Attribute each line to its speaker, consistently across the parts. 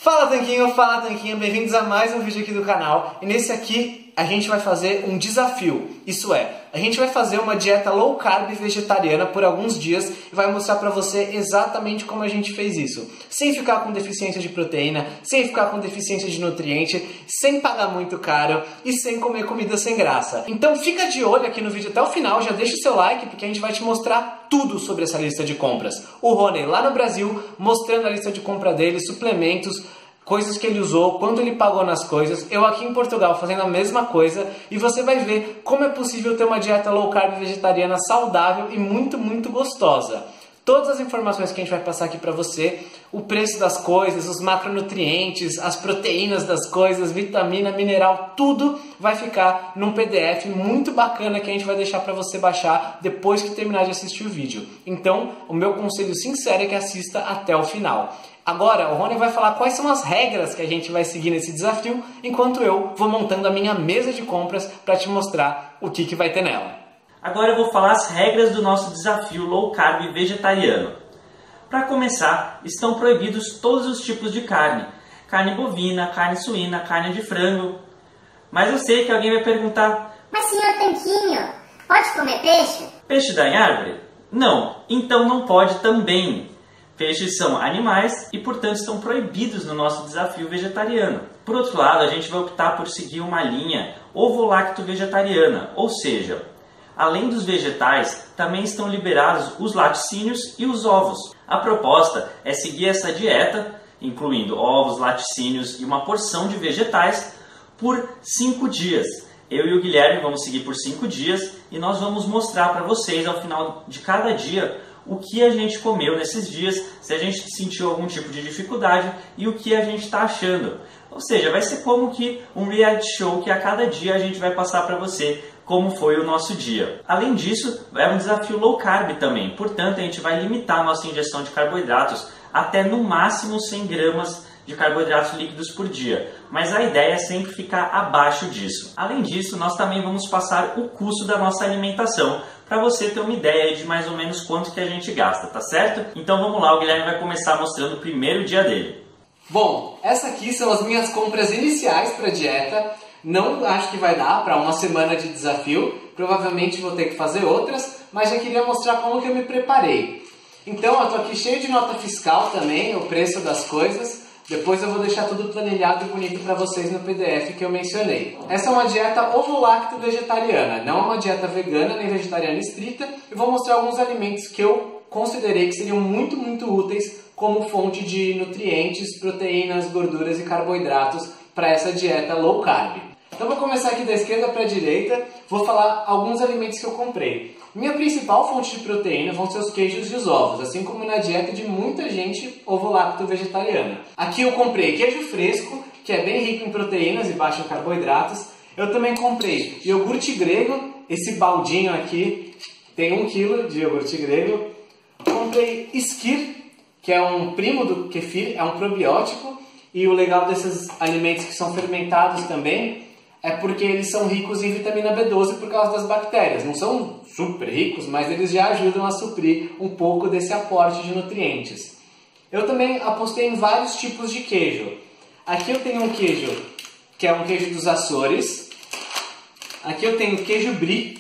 Speaker 1: Fala Tanquinho, bem-vindos a mais um vídeo aqui do canal. E nesse aqui a gente vai fazer um desafio, isso é, a gente vai fazer uma dieta low carb vegetariana por alguns dias e vai mostrar pra você exatamente como a gente fez isso. Sem ficar com deficiência de proteína, sem ficar com deficiência de nutriente, sem pagar muito caro e sem comer comida sem graça. Então fica de olho aqui no vídeo até o final, já deixa o seu like porque a gente vai te mostrar tudo sobre essa lista de compras. O Rony lá no Brasil mostrando a lista de compra dele, suplementos, coisas que ele usou, quanto ele pagou nas coisas, eu aqui em Portugal fazendo a mesma coisa, e você vai ver como é possível ter uma dieta low carb vegetariana saudável e muito gostosa. Todas as informações que a gente vai passar aqui pra você, o preço das coisas, os macronutrientes, as proteínas das coisas, vitamina, mineral, tudo vai ficar num PDF muito bacana que a gente vai deixar pra você baixar depois que terminar de assistir o vídeo. Então, o meu conselho sincero é que assista até o final. Agora, o Rony vai falar quais são as regras que a gente vai seguir nesse desafio, enquanto eu vou montando a minha mesa de compras para te mostrar o que vai ter nela.
Speaker 2: Agora eu vou falar as regras do nosso desafio low carb vegetariano. Para começar, estão proibidos todos os tipos de carne. Carne bovina, carne suína, carne de frango. Mas eu sei que alguém vai perguntar:
Speaker 3: mas senhor Tanquinho, pode comer peixe?
Speaker 2: Peixe dá em árvore? Não, então não pode também. Peixes são animais e, portanto, estão proibidos no nosso desafio vegetariano. Por outro lado, a gente vai optar por seguir uma linha ovo-lacto-vegetariana, ou seja, além dos vegetais, também estão liberados os laticínios e os ovos. A proposta é seguir essa dieta, incluindo ovos, laticínios e uma porção de vegetais, por 5 dias. Eu e o Guilherme vamos seguir por 5 dias e nós vamos mostrar para vocês, ao final de cada dia, o que a gente comeu nesses dias, se a gente sentiu algum tipo de dificuldade e o que a gente está achando. Ou seja, vai ser como que um reality show que a cada dia a gente vai passar para você como foi o nosso dia. Além disso, é um desafio low carb também, portanto a gente vai limitar a nossa ingestão de carboidratos até no máximo 100 gramas de carboidratos líquidos por dia, mas a ideia é sempre ficar abaixo disso. Além disso, nós também vamos passar o custo da nossa alimentação, para você ter uma ideia de mais ou menos quanto que a gente gasta, tá certo? Então vamos lá, o Guilherme vai começar mostrando o primeiro dia dele.
Speaker 1: Bom, essas aqui são as minhas compras iniciais para dieta. Não acho que vai dar para uma semana de desafio, provavelmente vou ter que fazer outras, mas já queria mostrar como que eu me preparei. Então eu tô aqui cheio de nota fiscal também, o preço das coisas. Depois eu vou deixar tudo planilhado e bonito para vocês no PDF que eu mencionei. Essa é uma dieta ovo-lacto vegetariana, não é uma dieta vegana nem vegetariana estrita. Eu vou mostrar alguns alimentos que eu considerei que seriam muito úteis como fonte de nutrientes, proteínas, gorduras e carboidratos para essa dieta low carb. Então vou começar aqui da esquerda para a direita, vou falar alguns alimentos que eu comprei. Minha principal fonte de proteína vão ser os queijos e os ovos, assim como na dieta de muita gente ovo-lacto vegetariana. Aqui eu comprei queijo fresco, que é bem rico em proteínas e baixo em carboidratos. Eu também comprei iogurte grego, esse baldinho aqui tem 1 kg de iogurte grego. Comprei Skyr, que é um primo do kefir, é um probiótico. E o legal desses alimentos que são fermentados também é porque eles são ricos em vitamina B12 por causa das bactérias. Não são super ricos, mas eles já ajudam a suprir um pouco desse aporte de nutrientes. Eu também apostei em vários tipos de queijo. Aqui eu tenho um queijo que é um queijo dos Açores. Aqui eu tenho queijo brie.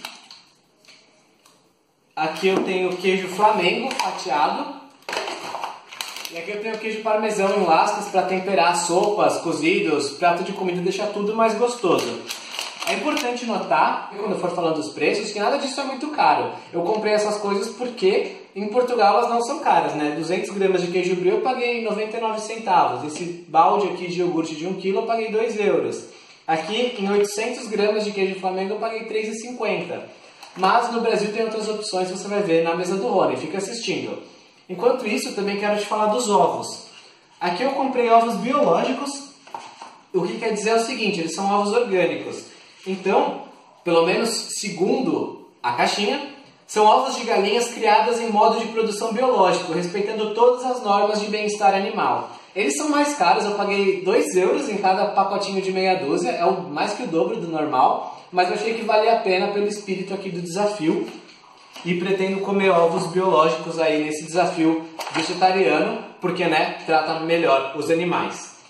Speaker 1: Aqui eu tenho queijo Flamengo fatiado. E aqui eu tenho queijo parmesão em lascas para temperar sopas, cozidos, prato de comida e deixar tudo mais gostoso. É importante notar, quando eu for falando dos preços, que nada disso é muito caro. Eu comprei essas coisas porque em Portugal elas não são caras, né? 200 gramas de queijo brie eu paguei 99 centavos. Esse balde aqui de iogurte de 1 kg eu paguei 2 euros. Aqui em 800 gramas de queijo Flamengo eu paguei 3,50. Mas no Brasil tem outras opções que você vai ver na mesa do Rony. Fica assistindo. Enquanto isso, eu também quero te falar dos ovos. Aqui eu comprei ovos biológicos. O que quer dizer é o seguinte, eles são ovos orgânicos. Então, pelo menos segundo a caixinha, são ovos de galinhas criadas em modo de produção biológico, respeitando todas as normas de bem-estar animal. Eles são mais caros, eu paguei 2 euros em cada pacotinho de meia dúzia, é mais que o dobro do normal, mas eu achei que valia a pena pelo espírito aqui do desafio. E pretendo comer ovos biológicos aí nesse desafio vegetariano, porque, né, trata melhor os animais.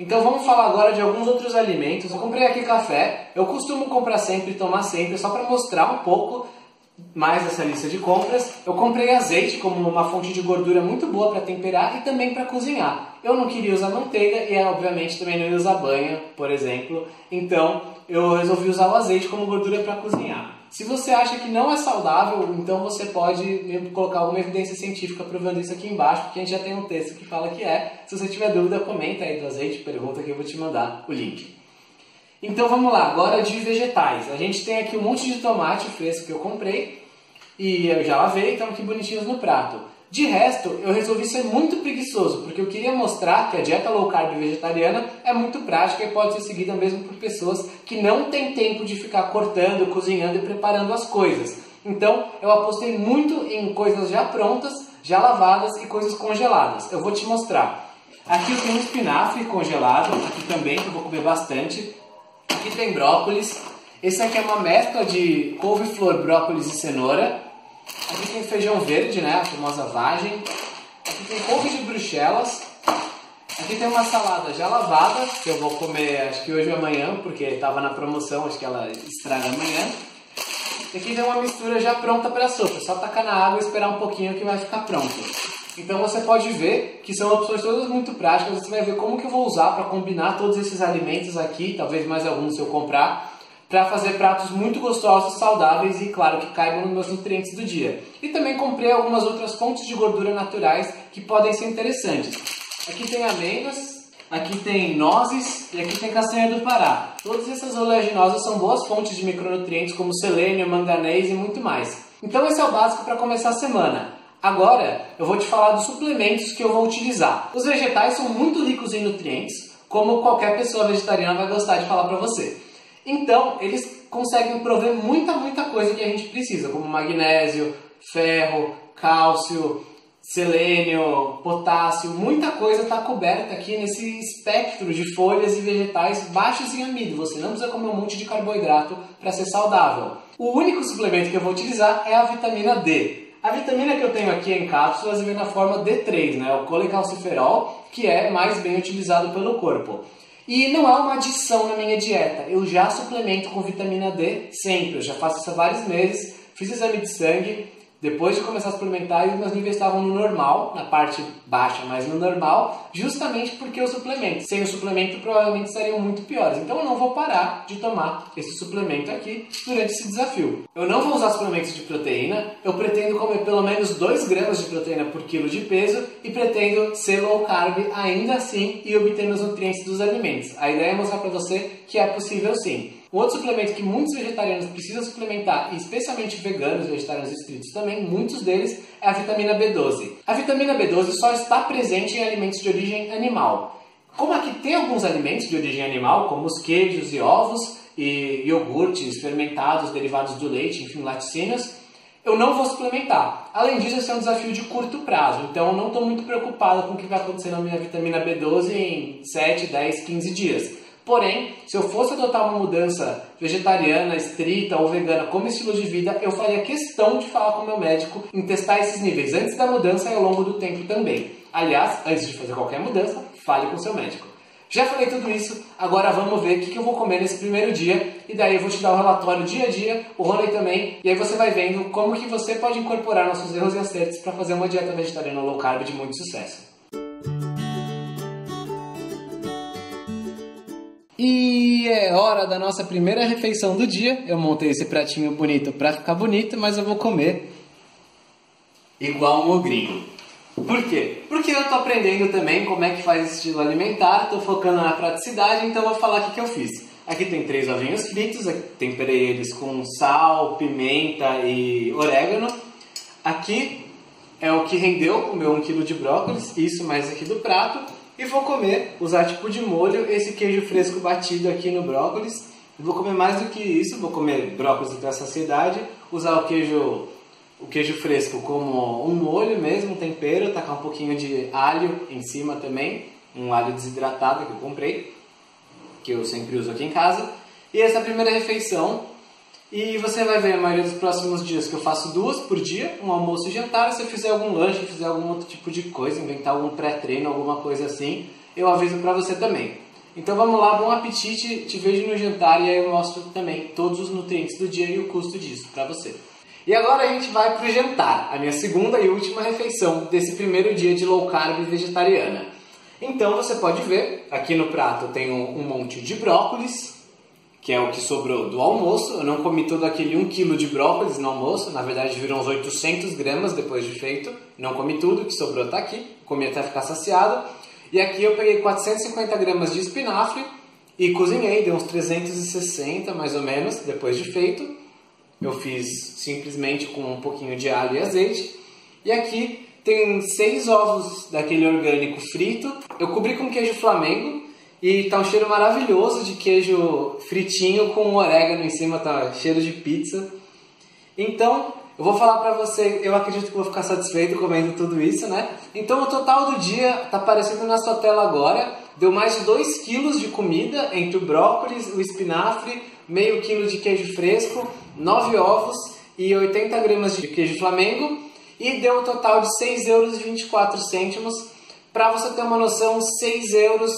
Speaker 1: Então vamos falar agora de alguns outros alimentos. Eu comprei aqui café, eu costumo comprar sempre e tomar sempre, só para mostrar um pouco mais essa lista de compras. Eu comprei azeite como uma fonte de gordura muito boa para temperar e também para cozinhar. Eu não queria usar manteiga e obviamente também não ia usar banha, por exemplo. Então eu resolvi usar o azeite como gordura para cozinhar. Se você acha que não é saudável, então você pode colocar alguma evidência científica provando isso aqui embaixo, porque a gente já tem um texto que fala que é. Se você tiver dúvida, comenta aí do azeite, pergunta que eu vou te mandar o link. Então vamos lá, agora de vegetais. A gente tem aqui um monte de tomate fresco que eu comprei e eu já lavei, estão aqui bonitinhos no prato. De resto, eu resolvi ser muito preguiçoso, porque eu queria mostrar que a dieta low carb vegetariana é muito prática e pode ser seguida mesmo por pessoas que não têm tempo de ficar cortando, cozinhando e preparando as coisas. Então, eu apostei muito em coisas já prontas, já lavadas e coisas congeladas. Eu vou te mostrar. Aqui eu tenho um espinafre congelado, aqui também, que eu vou comer bastante. Aqui tem brócolis. Esse aqui é uma mescla de couve-flor, brócolis e cenoura. Aqui tem feijão verde, né, a famosa vagem. Aqui tem couve de bruxelas. Aqui tem uma salada já lavada, que eu vou comer acho que hoje ou amanhã, porque estava na promoção, acho que ela estraga amanhã. E aqui tem uma mistura já pronta para a sopa, só tacar na água e esperar um pouquinho que vai ficar pronto. Então você pode ver que são opções todas muito práticas, você vai ver como que eu vou usar para combinar todos esses alimentos aqui, talvez mais alguns se eu comprar, para fazer pratos muito gostosos, saudáveis e, claro, que caibam nos meus nutrientes do dia. E também comprei algumas outras fontes de gordura naturais que podem ser interessantes. Aqui tem amêndoas, aqui tem nozes e aqui tem castanha do Pará. Todas essas oleaginosas são boas fontes de micronutrientes como selênio, manganês e muito mais. Então esse é o básico para começar a semana. Agora eu vou te falar dos suplementos que eu vou utilizar. Os vegetais são muito ricos em nutrientes, como qualquer pessoa vegetariana vai gostar de falar para você. Então, eles conseguem prover muita coisa que a gente precisa, como magnésio, ferro, cálcio, selênio, potássio, muita coisa está coberta aqui nesse espectro de folhas e vegetais baixos em amido. Você não precisa comer um monte de carboidrato para ser saudável. O único suplemento que eu vou utilizar é a vitamina D. A vitamina que eu tenho aqui em cápsulas vem na forma D3, né? O colecalciferol, que é mais bem utilizado pelo corpo. E não é uma adição na minha dieta, eu já suplemento com vitamina D sempre, eu já faço isso há vários meses, fiz exame de sangue, depois de começar a suplementar, os meus níveis estavam no normal, na parte baixa, mas no normal, justamente porque eu suplemento. Sem o suplemento, provavelmente estariam muito piores. Então eu não vou parar de tomar esse suplemento aqui durante esse desafio. Eu não vou usar suplementos de proteína, eu pretendo comer pelo menos 2 gramas de proteína por quilo de peso e pretendo ser low carb ainda assim e obter os nutrientes dos alimentos. A ideia é mostrar para você que é possível sim. Um outro suplemento que muitos vegetarianos precisam suplementar, e especialmente veganos, vegetarianos estritos também, muitos deles, é a vitamina B12. A vitamina B12 só está presente em alimentos de origem animal. Como aqui tem alguns alimentos de origem animal, como os queijos e ovos, e iogurtes fermentados, derivados do leite, enfim, laticínios, eu não vou suplementar. Além disso, esse é um desafio de curto prazo, então eu não estou muito preocupado com o que vai acontecer na minha vitamina B12 em 7, 10, 15 dias. Porém, se eu fosse adotar uma mudança vegetariana, estrita ou vegana como estilo de vida, eu faria questão de falar com o meu médico em testar esses níveis antes da mudança e ao longo do tempo também. Aliás, antes de fazer qualquer mudança, fale com o seu médico. Já falei tudo isso, agora vamos ver o que eu vou comer nesse primeiro dia e daí eu vou te dar um relatório dia a dia, o Rony também, e aí você vai vendo como que você pode incorporar nossos erros e acertos para fazer uma dieta vegetariana low carb de muito sucesso. E é hora da nossa primeira refeição do dia. Eu montei esse pratinho bonito pra ficar bonito, mas eu vou comer igual um ogrinho. Por quê? Porque eu tô aprendendo também como é que faz esse estilo alimentar, tô focando na praticidade, então eu vou falar o que eu fiz. Aqui tem 3 ovinhos fritos, aqui temperei eles com sal, pimenta e orégano. Aqui é o que rendeu o meu 1 kg de brócolis, isso mais aqui do prato. E vou comer, usar tipo de molho, esse queijo fresco batido aqui no brócolis. Vou comer mais do que isso, vou comer brócolis até a saciedade, usar o queijo fresco como um molho mesmo, um tempero, tacar um pouquinho de alho em cima também, um alho desidratado que eu comprei, que eu sempre uso aqui em casa. E essa é a primeira refeição. E você vai ver a maioria dos próximos dias que eu faço 2 por dia, um almoço e jantar. Se eu fizer algum lanche, fizer algum outro tipo de coisa, inventar algum pré-treino, alguma coisa assim, eu aviso pra você também. Então vamos lá, bom apetite, te vejo no jantar e aí eu mostro também todos os nutrientes do dia e o custo disso para você. E agora a gente vai para o jantar, a minha segunda e última refeição desse primeiro dia de low carb vegetariana. Então você pode ver, aqui no prato eu tenho um monte de brócolis, que é o que sobrou do almoço. Eu não comi todo aquele 1 kg de brócolis no almoço, na verdade viram uns 800 gramas depois de feito. Não comi tudo, o que sobrou tá aqui, comi até ficar saciado. E aqui eu peguei 450 gramas de espinafre e cozinhei, deu uns 360 mais ou menos depois de feito. Eu fiz simplesmente com um pouquinho de alho e azeite. E aqui tem 6 ovos daquele orgânico frito. Eu cobri com queijo Flamengo e tá um cheiro maravilhoso de queijo fritinho com orégano em cima, tá cheiro de pizza. Então, eu vou falar pra você, eu acredito que vou ficar satisfeito comendo tudo isso, né? Então o total do dia tá aparecendo na sua tela agora. Deu mais de 2 kg de comida entre o brócolis, o espinafre, meio quilo de queijo fresco, 9 ovos e 80 gramas de queijo Flamengo. E deu um total de 6,24 euros. Pra você ter uma noção, 6,07 euros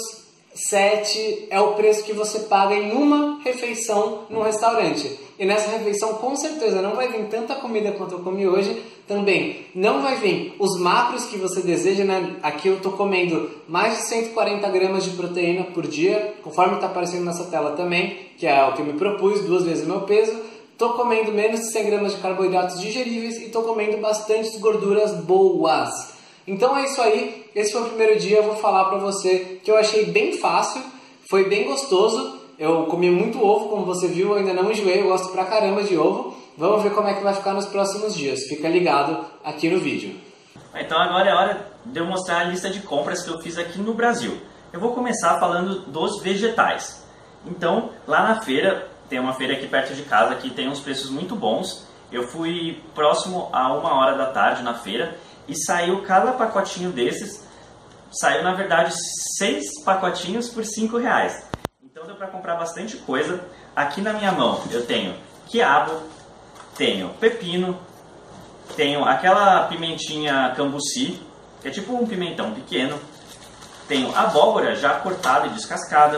Speaker 1: é o preço que você paga em uma refeição num restaurante. E nessa refeição com certeza não vai vir tanta comida quanto eu comi hoje. Também não vai vir os macros que você deseja, né? Aqui eu tô comendo mais de 140 gramas de proteína por dia, conforme está aparecendo nessa tela também, que é o que eu me propus, 2 vezes o meu peso. Tô comendo menos de 100 gramas de carboidratos digeríveis e tô comendo bastantes gorduras boas. Então é isso aí, esse foi o primeiro dia. Eu vou falar pra você que eu achei bem fácil, foi bem gostoso. Eu comi muito ovo, como você viu, eu ainda não enjoei, eu gosto pra caramba de ovo. Vamos ver como é que vai ficar nos próximos dias. Fica ligado aqui no vídeo.
Speaker 2: Então agora é hora de eu mostrar a lista de compras que eu fiz aqui no Brasil. Eu vou começar falando dos vegetais. Então, lá na feira, tem uma feira aqui perto de casa que tem uns preços muito bons. Eu fui próximo a 1h da tarde na feira e saiu cada pacotinho desses. Saiu, na verdade, 6 pacotinhos por R$5. Então deu para comprar bastante coisa. Aqui na minha mão eu tenho quiabo, tenho pepino, tenho aquela pimentinha cambuci, que é tipo um pimentão pequeno. Tenho abóbora já cortada e descascada.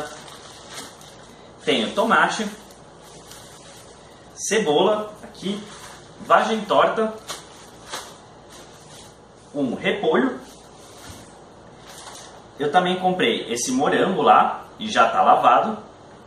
Speaker 2: Tenho tomate, cebola, aqui, vagem torta, um repolho. Eu também comprei esse morango lá, e já está lavado.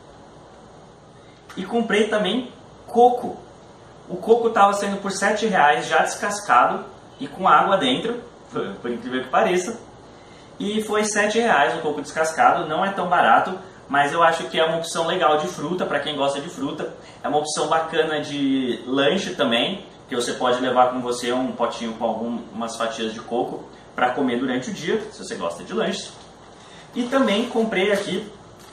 Speaker 2: E comprei também coco. O coco estava saindo por R$7 já descascado e com água dentro, por incrível que pareça. E foi R$7 o coco descascado, não é tão barato, mas eu acho que é uma opção legal de fruta, para quem gosta de fruta. É uma opção bacana de lanche também, que você pode levar com você um potinho com algumas fatias de coco para comer durante o dia, se você gosta de lanches. E também comprei aqui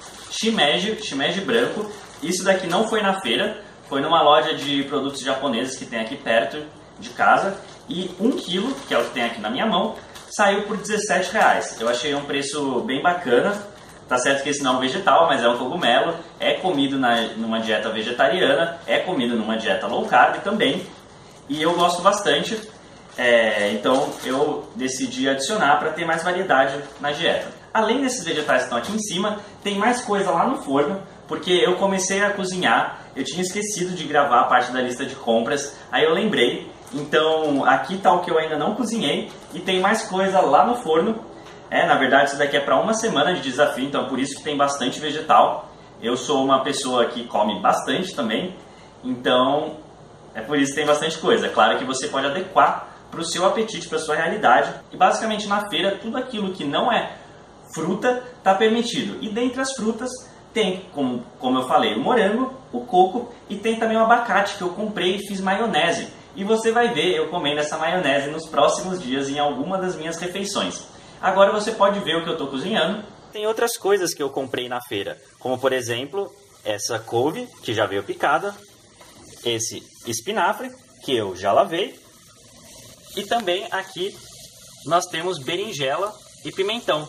Speaker 2: shimeji branco. Isso daqui não foi na feira, foi numa loja de produtos japoneses que tem aqui perto de casa. E 1 kg, que é o que tem aqui na minha mão, saiu por R$17. Eu achei um preço bem bacana. Tá certo que esse não é um vegetal, mas é um cogumelo. É comido numa dieta vegetariana, é comido numa dieta low carb também. E eu gosto bastante, então eu decidi adicionar para ter mais variedade na dieta. Além desses vegetais que estão aqui em cima, tem mais coisa lá no forno, porque eu comecei a cozinhar, eu tinha esquecido de gravar a parte da lista de compras, aí eu lembrei. Então aqui está o que eu ainda não cozinhei e tem mais coisa lá no forno. Na verdade isso daqui é para uma semana de desafio, então por isso que tem bastante vegetal. Eu sou uma pessoa que come bastante também, então é por isso que tem bastante coisa. Claro que você pode adequar para o seu apetite, para a sua realidade. E basicamente na feira tudo aquilo que não é fruta está permitido. E dentre as frutas tem, como eu falei, o morango, o coco e tem também o abacate que eu comprei e fiz maionese. E você vai ver eu comendo essa maionese nos próximos dias em alguma das minhas refeições. Agora você pode ver o que eu estou cozinhando. Tem outras coisas que eu comprei na feira, como por exemplo essa couve que já veio picada, esse espinafre que eu já lavei e também aqui nós temos berinjela e pimentão.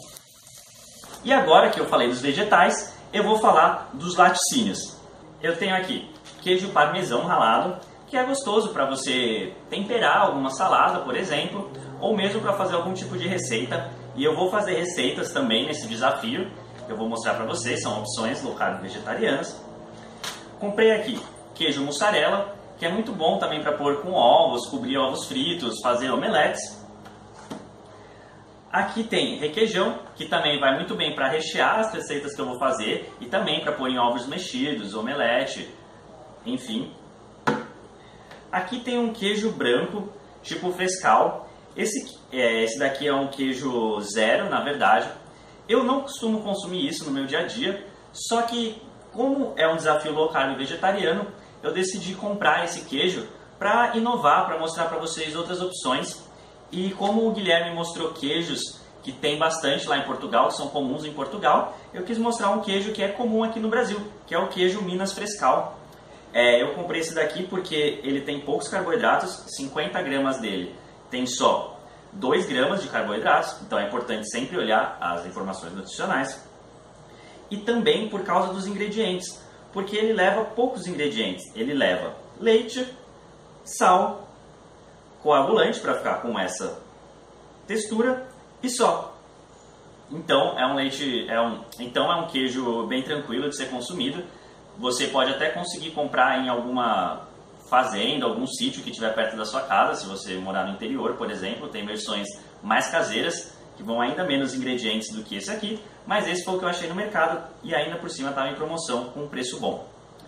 Speaker 2: E agora que eu falei dos vegetais, eu vou falar dos laticínios. Eu tenho aqui queijo parmesão ralado, que é gostoso para você temperar alguma salada, por exemplo, ou mesmo para fazer algum tipo de receita. E eu vou fazer receitas também nesse desafio. eu vou mostrar para vocês, são opções low carb vegetarianas. Comprei aqui queijo mussarela, que é muito bom também para pôr com ovos, cobrir ovos fritos, fazer omeletes. Aqui tem requeijão, que também vai muito bem para rechear as receitas que eu vou fazer e também para pôr em ovos mexidos, omelete, enfim. Aqui tem um queijo branco, tipo frescal. Esse daqui é um queijo zero, na verdade. Eu não costumo consumir isso no meu dia a dia, só que como é um desafio low carb vegetariano, eu decidi comprar esse queijo para inovar, para mostrar para vocês outras opções. E como o Guilherme mostrou queijos que tem bastante lá em Portugal, que são comuns em Portugal, eu quis mostrar um queijo que é comum aqui no Brasil, que é o queijo Minas Frescal. Eu comprei esse daqui porque ele tem poucos carboidratos, 50 gramas dele tem só 2 gramas de carboidratos, então é importante sempre olhar as informações nutricionais. E também por causa dos ingredientes, porque ele leva poucos ingredientes, ele leva leite, sal, coagulante para ficar com essa textura e só. Então é um queijo bem tranquilo de ser consumido. Você pode até conseguir comprar em alguma fazenda, algum sítio que estiver perto da sua casa, se você morar no interior, por exemplo, tem versões mais caseiras que vão ainda menos ingredientes do que esse aqui, mas esse foi o que eu achei no mercado e ainda por cima estava em promoção com um preço bom.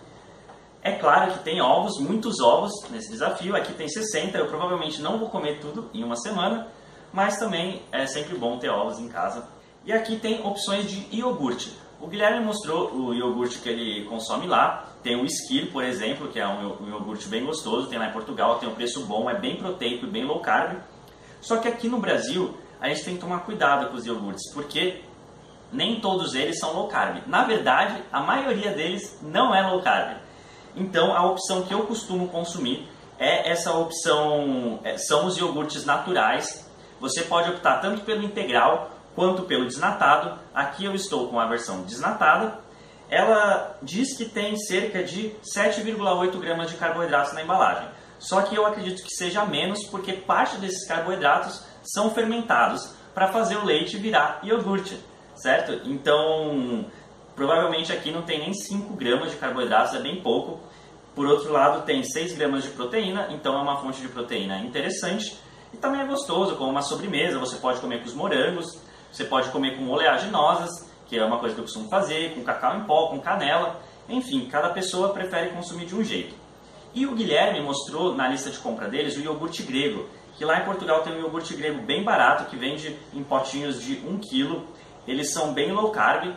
Speaker 2: É claro que tem ovos, muitos ovos nesse desafio, aqui tem 60, eu provavelmente não vou comer tudo em uma semana, mas também é sempre bom ter ovos em casa. E aqui tem opções de iogurte. O Guilherme mostrou o iogurte que ele consome lá, tem o Skyr, por exemplo, que é um iogurte bem gostoso, tem lá em Portugal, tem um preço bom, é bem proteico e bem low carb. Só que aqui no Brasil a gente tem que tomar cuidado com os iogurtes, porque nem todos eles são low carb. Na verdade, a maioria deles não é low carb. Então, a opção que eu costumo consumir é essa opção, são os iogurtes naturais. Você pode optar tanto pelo integral quanto pelo desnatado. Aqui eu estou com a versão desnatada. Ela diz que tem cerca de 7,8 gramas de carboidratos na embalagem. Só que eu acredito que seja menos, porque parte desses carboidratos são fermentados para fazer o leite virar iogurte, certo? Então, provavelmente aqui não tem nem 5 gramas de carboidratos, é bem pouco. Por outro lado, tem 6 gramas de proteína, então é uma fonte de proteína interessante. E também é gostoso, como uma sobremesa, você pode comer com os morangos, você pode comer com oleaginosas, que é uma coisa que eu costumo fazer, com cacau em pó, com canela. Enfim, cada pessoa prefere consumir de um jeito. E o Guilherme mostrou na lista de compra deles o iogurte grego, que lá em Portugal tem um iogurte grego bem barato, que vende em potinhos de 1 kg. Eles são bem low carb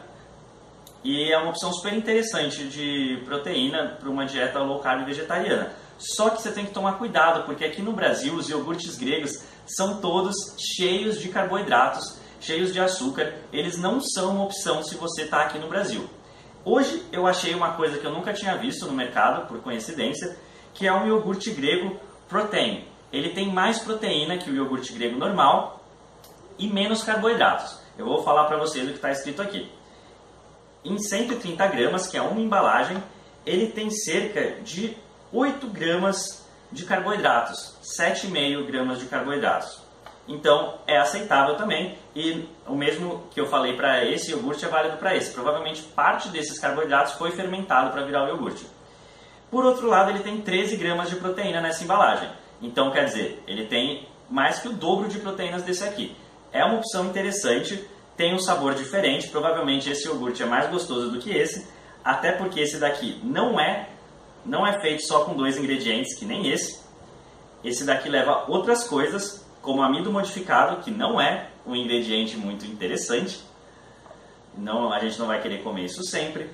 Speaker 2: e é uma opção super interessante de proteína para uma dieta low carb vegetariana. Só que você tem que tomar cuidado, porque aqui no Brasil os iogurtes gregos são todos cheios de carboidratos, cheios de açúcar. Eles não são uma opção se você está aqui no Brasil. Hoje eu achei uma coisa que eu nunca tinha visto no mercado, por coincidência, que é um iogurte grego Protein. Ele tem mais proteína que o iogurte grego normal e menos carboidratos. Eu vou falar para vocês o que está escrito aqui. Em 130 gramas, que é uma embalagem, ele tem cerca de 8 gramas de carboidratos, 7,5 gramas de carboidratos. Então é aceitável também, e o mesmo que eu falei para esse iogurte é válido para esse. Provavelmente parte desses carboidratos foi fermentado para virar o iogurte. Por outro lado, ele tem 13 gramas de proteína nessa embalagem. Então quer dizer, ele tem mais que o dobro de proteínas desse aqui. É uma opção interessante, tem um sabor diferente, provavelmente esse iogurte é mais gostoso do que esse, até porque esse daqui não é feito só com 2 ingredientes, que nem esse. Esse daqui leva outras coisas, como amido modificado, que não é um ingrediente muito interessante. Não, a gente não vai querer comer isso sempre.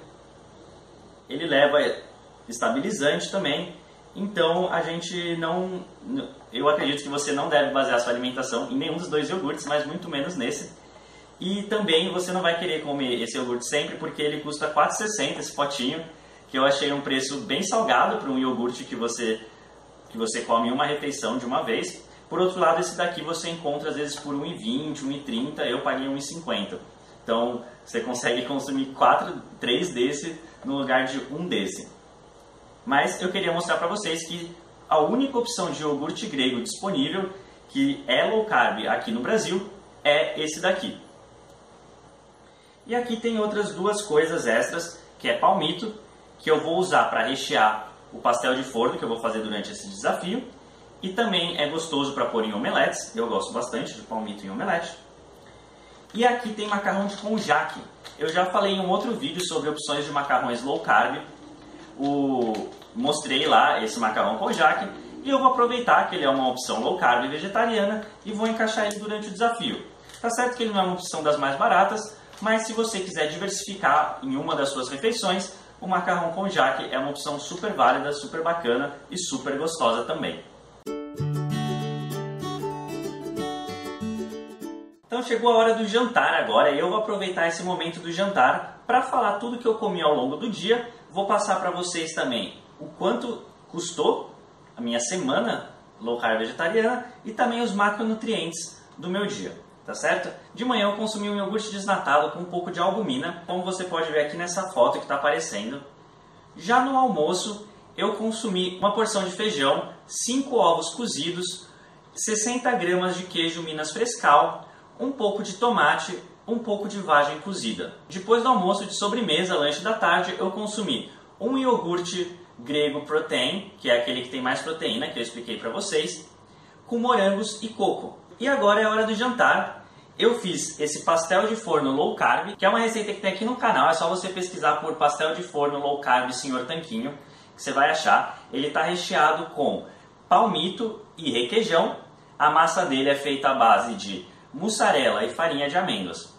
Speaker 2: Ele leva estabilizante também. Então a gente não... Eu acredito que você não deve basear sua alimentação em nenhum dos 2 iogurtes, mas muito menos nesse. E também você não vai querer comer esse iogurte sempre, porque ele custa R$ 4,60 esse potinho, que eu achei um preço bem salgado para um iogurte que você come em uma refeição de uma vez. Por outro lado, esse daqui você encontra às vezes por R$ 1,20, R$ 1,30, eu paguei R$ 1,50. Então você consegue consumir 3 desse no lugar de um desse. Mas eu queria mostrar para vocês que a única opção de iogurte grego disponível, que é low carb aqui no Brasil, é esse daqui. E aqui tem outras duas coisas extras, que é palmito, que eu vou usar para rechear o pastel de forno que eu vou fazer durante esse desafio. E também é gostoso para pôr em omeletes, eu gosto bastante de palmito em omelete. E aqui tem macarrão de conjac. Eu já falei em um outro vídeo sobre opções de macarrões low carb. Mostrei lá esse macarrão conjac. E eu vou aproveitar que ele é uma opção low carb e vegetariana e vou encaixar ele durante o desafio. Tá certo que ele não é uma opção das mais baratas, mas se você quiser diversificar em uma das suas refeições, o macarrão conjac é uma opção super válida, super bacana e super gostosa também. Então chegou a hora do jantar agora e eu vou aproveitar esse momento do jantar para falar tudo que eu comi ao longo do dia. Vou passar para vocês também o quanto custou a minha semana low carb vegetariana e também os macronutrientes do meu dia, tá certo? De manhã eu consumi um iogurte desnatado com um pouco de albumina, como você pode ver aqui nessa foto que está aparecendo. Já no almoço eu consumi uma porção de feijão, 5 ovos cozidos, 60 gramas de queijo Minas Frescal, um pouco de tomate, um pouco de vagem cozida. Depois do almoço, de sobremesa, lanche da tarde, eu consumi um iogurte grego protein, que é aquele que tem mais proteína, que eu expliquei para vocês, com morangos e coco. E agora é a hora do jantar. Eu fiz esse pastel de forno low carb, que é uma receita que tem aqui no canal, é só você pesquisar por pastel de forno low carb Senhor Tanquinho, que você vai achar. Ele está recheado com palmito e requeijão. A massa dele é feita à base de mussarela e farinha de amêndoas.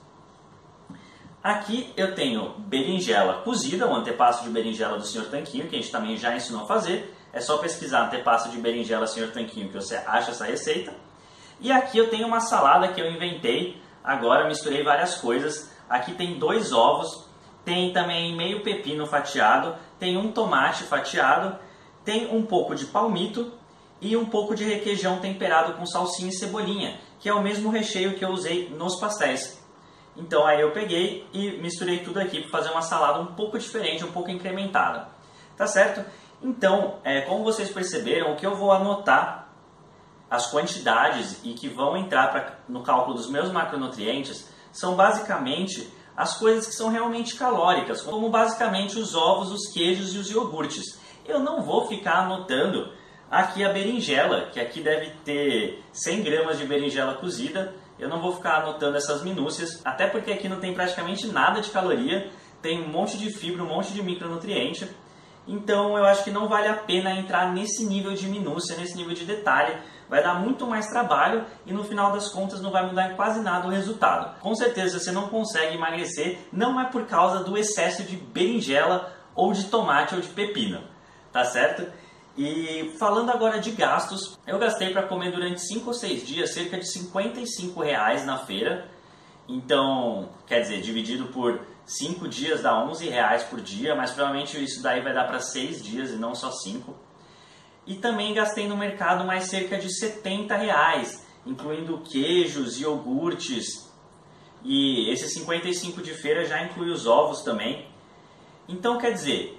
Speaker 2: Aqui eu tenho berinjela cozida, o antepasto de berinjela do Senhor Tanquinho, que a gente também já ensinou a fazer. É só pesquisar antepasto de berinjela Senhor Tanquinho que você acha essa receita. E aqui eu tenho uma salada que eu inventei, agora misturei várias coisas. Aqui tem 2 ovos, tem também meio pepino fatiado, tem um tomate fatiado, tem um pouco de palmito e um pouco de requeijão temperado com salsinha e cebolinha, que é o mesmo recheio que eu usei nos pastéis. Então aí eu peguei e misturei tudo aqui para fazer uma salada um pouco diferente, um pouco incrementada. Tá certo? Então, como vocês perceberam, o que eu vou anotar, as quantidades e que vão entrar no cálculo dos meus macronutrientes, são basicamente as coisas que são realmente calóricas, como basicamente os ovos, os queijos e os iogurtes. Eu não vou ficar anotando aqui a berinjela, que aqui deve ter 100 gramas de berinjela cozida. Eu não vou ficar anotando essas minúcias, até porque aqui não tem praticamente nada de caloria, tem um monte de fibra, um monte de micronutriente. Então eu acho que não vale a pena entrar nesse nível de minúcia, nesse nível de detalhe. Vai dar muito mais trabalho e no final das contas não vai mudar em quase nada o resultado. Com certeza você não consegue emagrecer, não é por causa do excesso de berinjela ou de tomate ou de pepino, tá certo? E falando agora de gastos, eu gastei para comer durante 5 ou 6 dias cerca de R$55 na feira. Então, quer dizer, dividido por 5 dias dá R$11 por dia, mas provavelmente isso daí vai dar para 6 dias e não só 5. E também gastei no mercado mais cerca de R$70, incluindo queijos, iogurtes. E esse 55 de feira já inclui os ovos também. Então, quer dizer,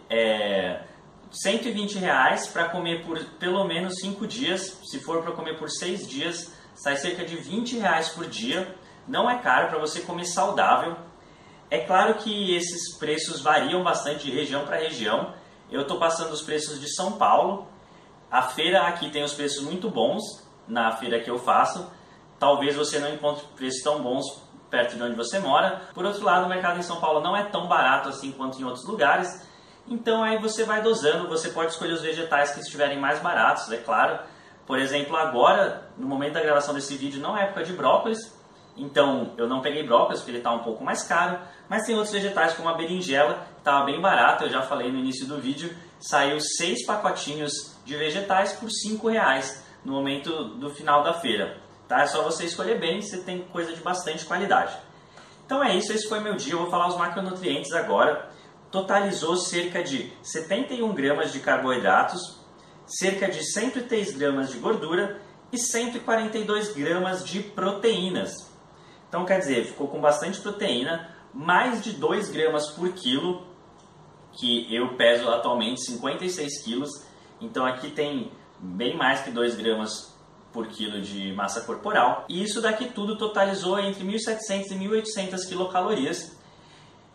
Speaker 2: R$120 para comer por pelo menos 5 dias. Se for para comer por 6 dias, sai cerca de R$20 por dia. Não é caro para você comer saudável. É claro que esses preços variam bastante de região para região. Eu estou passando os preços de São Paulo. A feira aqui tem os preços muito bons, na feira que eu faço. Talvez você não encontre preços tão bons perto de onde você mora. Por outro lado, o mercado em São Paulo não é tão barato assim quanto em outros lugares. Então aí você vai dosando, você pode escolher os vegetais que estiverem mais baratos, é claro. Por exemplo, agora, no momento da gravação desse vídeo, não é época de brócolis. Então eu não peguei brócolis porque ele está um pouco mais caro. Mas tem outros vegetais como a berinjela, que estava bem barato, eu já falei no início do vídeo. Saiu 6 pacotinhos de vegetais por R$5 no momento do final da feira. Tá? É só você escolher bem, você tem coisa de bastante qualidade. Então é isso, esse foi meu dia. Eu vou falar os macronutrientes agora. Totalizou cerca de 71 gramas de carboidratos, cerca de 103 gramas de gordura e 142 gramas de proteínas. Então quer dizer, ficou com bastante proteína, mais de 2 gramas por quilo, que eu peso atualmente 56 quilos. Então aqui tem bem mais que 2 gramas por quilo de massa corporal. E isso daqui tudo totalizou entre 1.700 e 1.800 quilocalorias.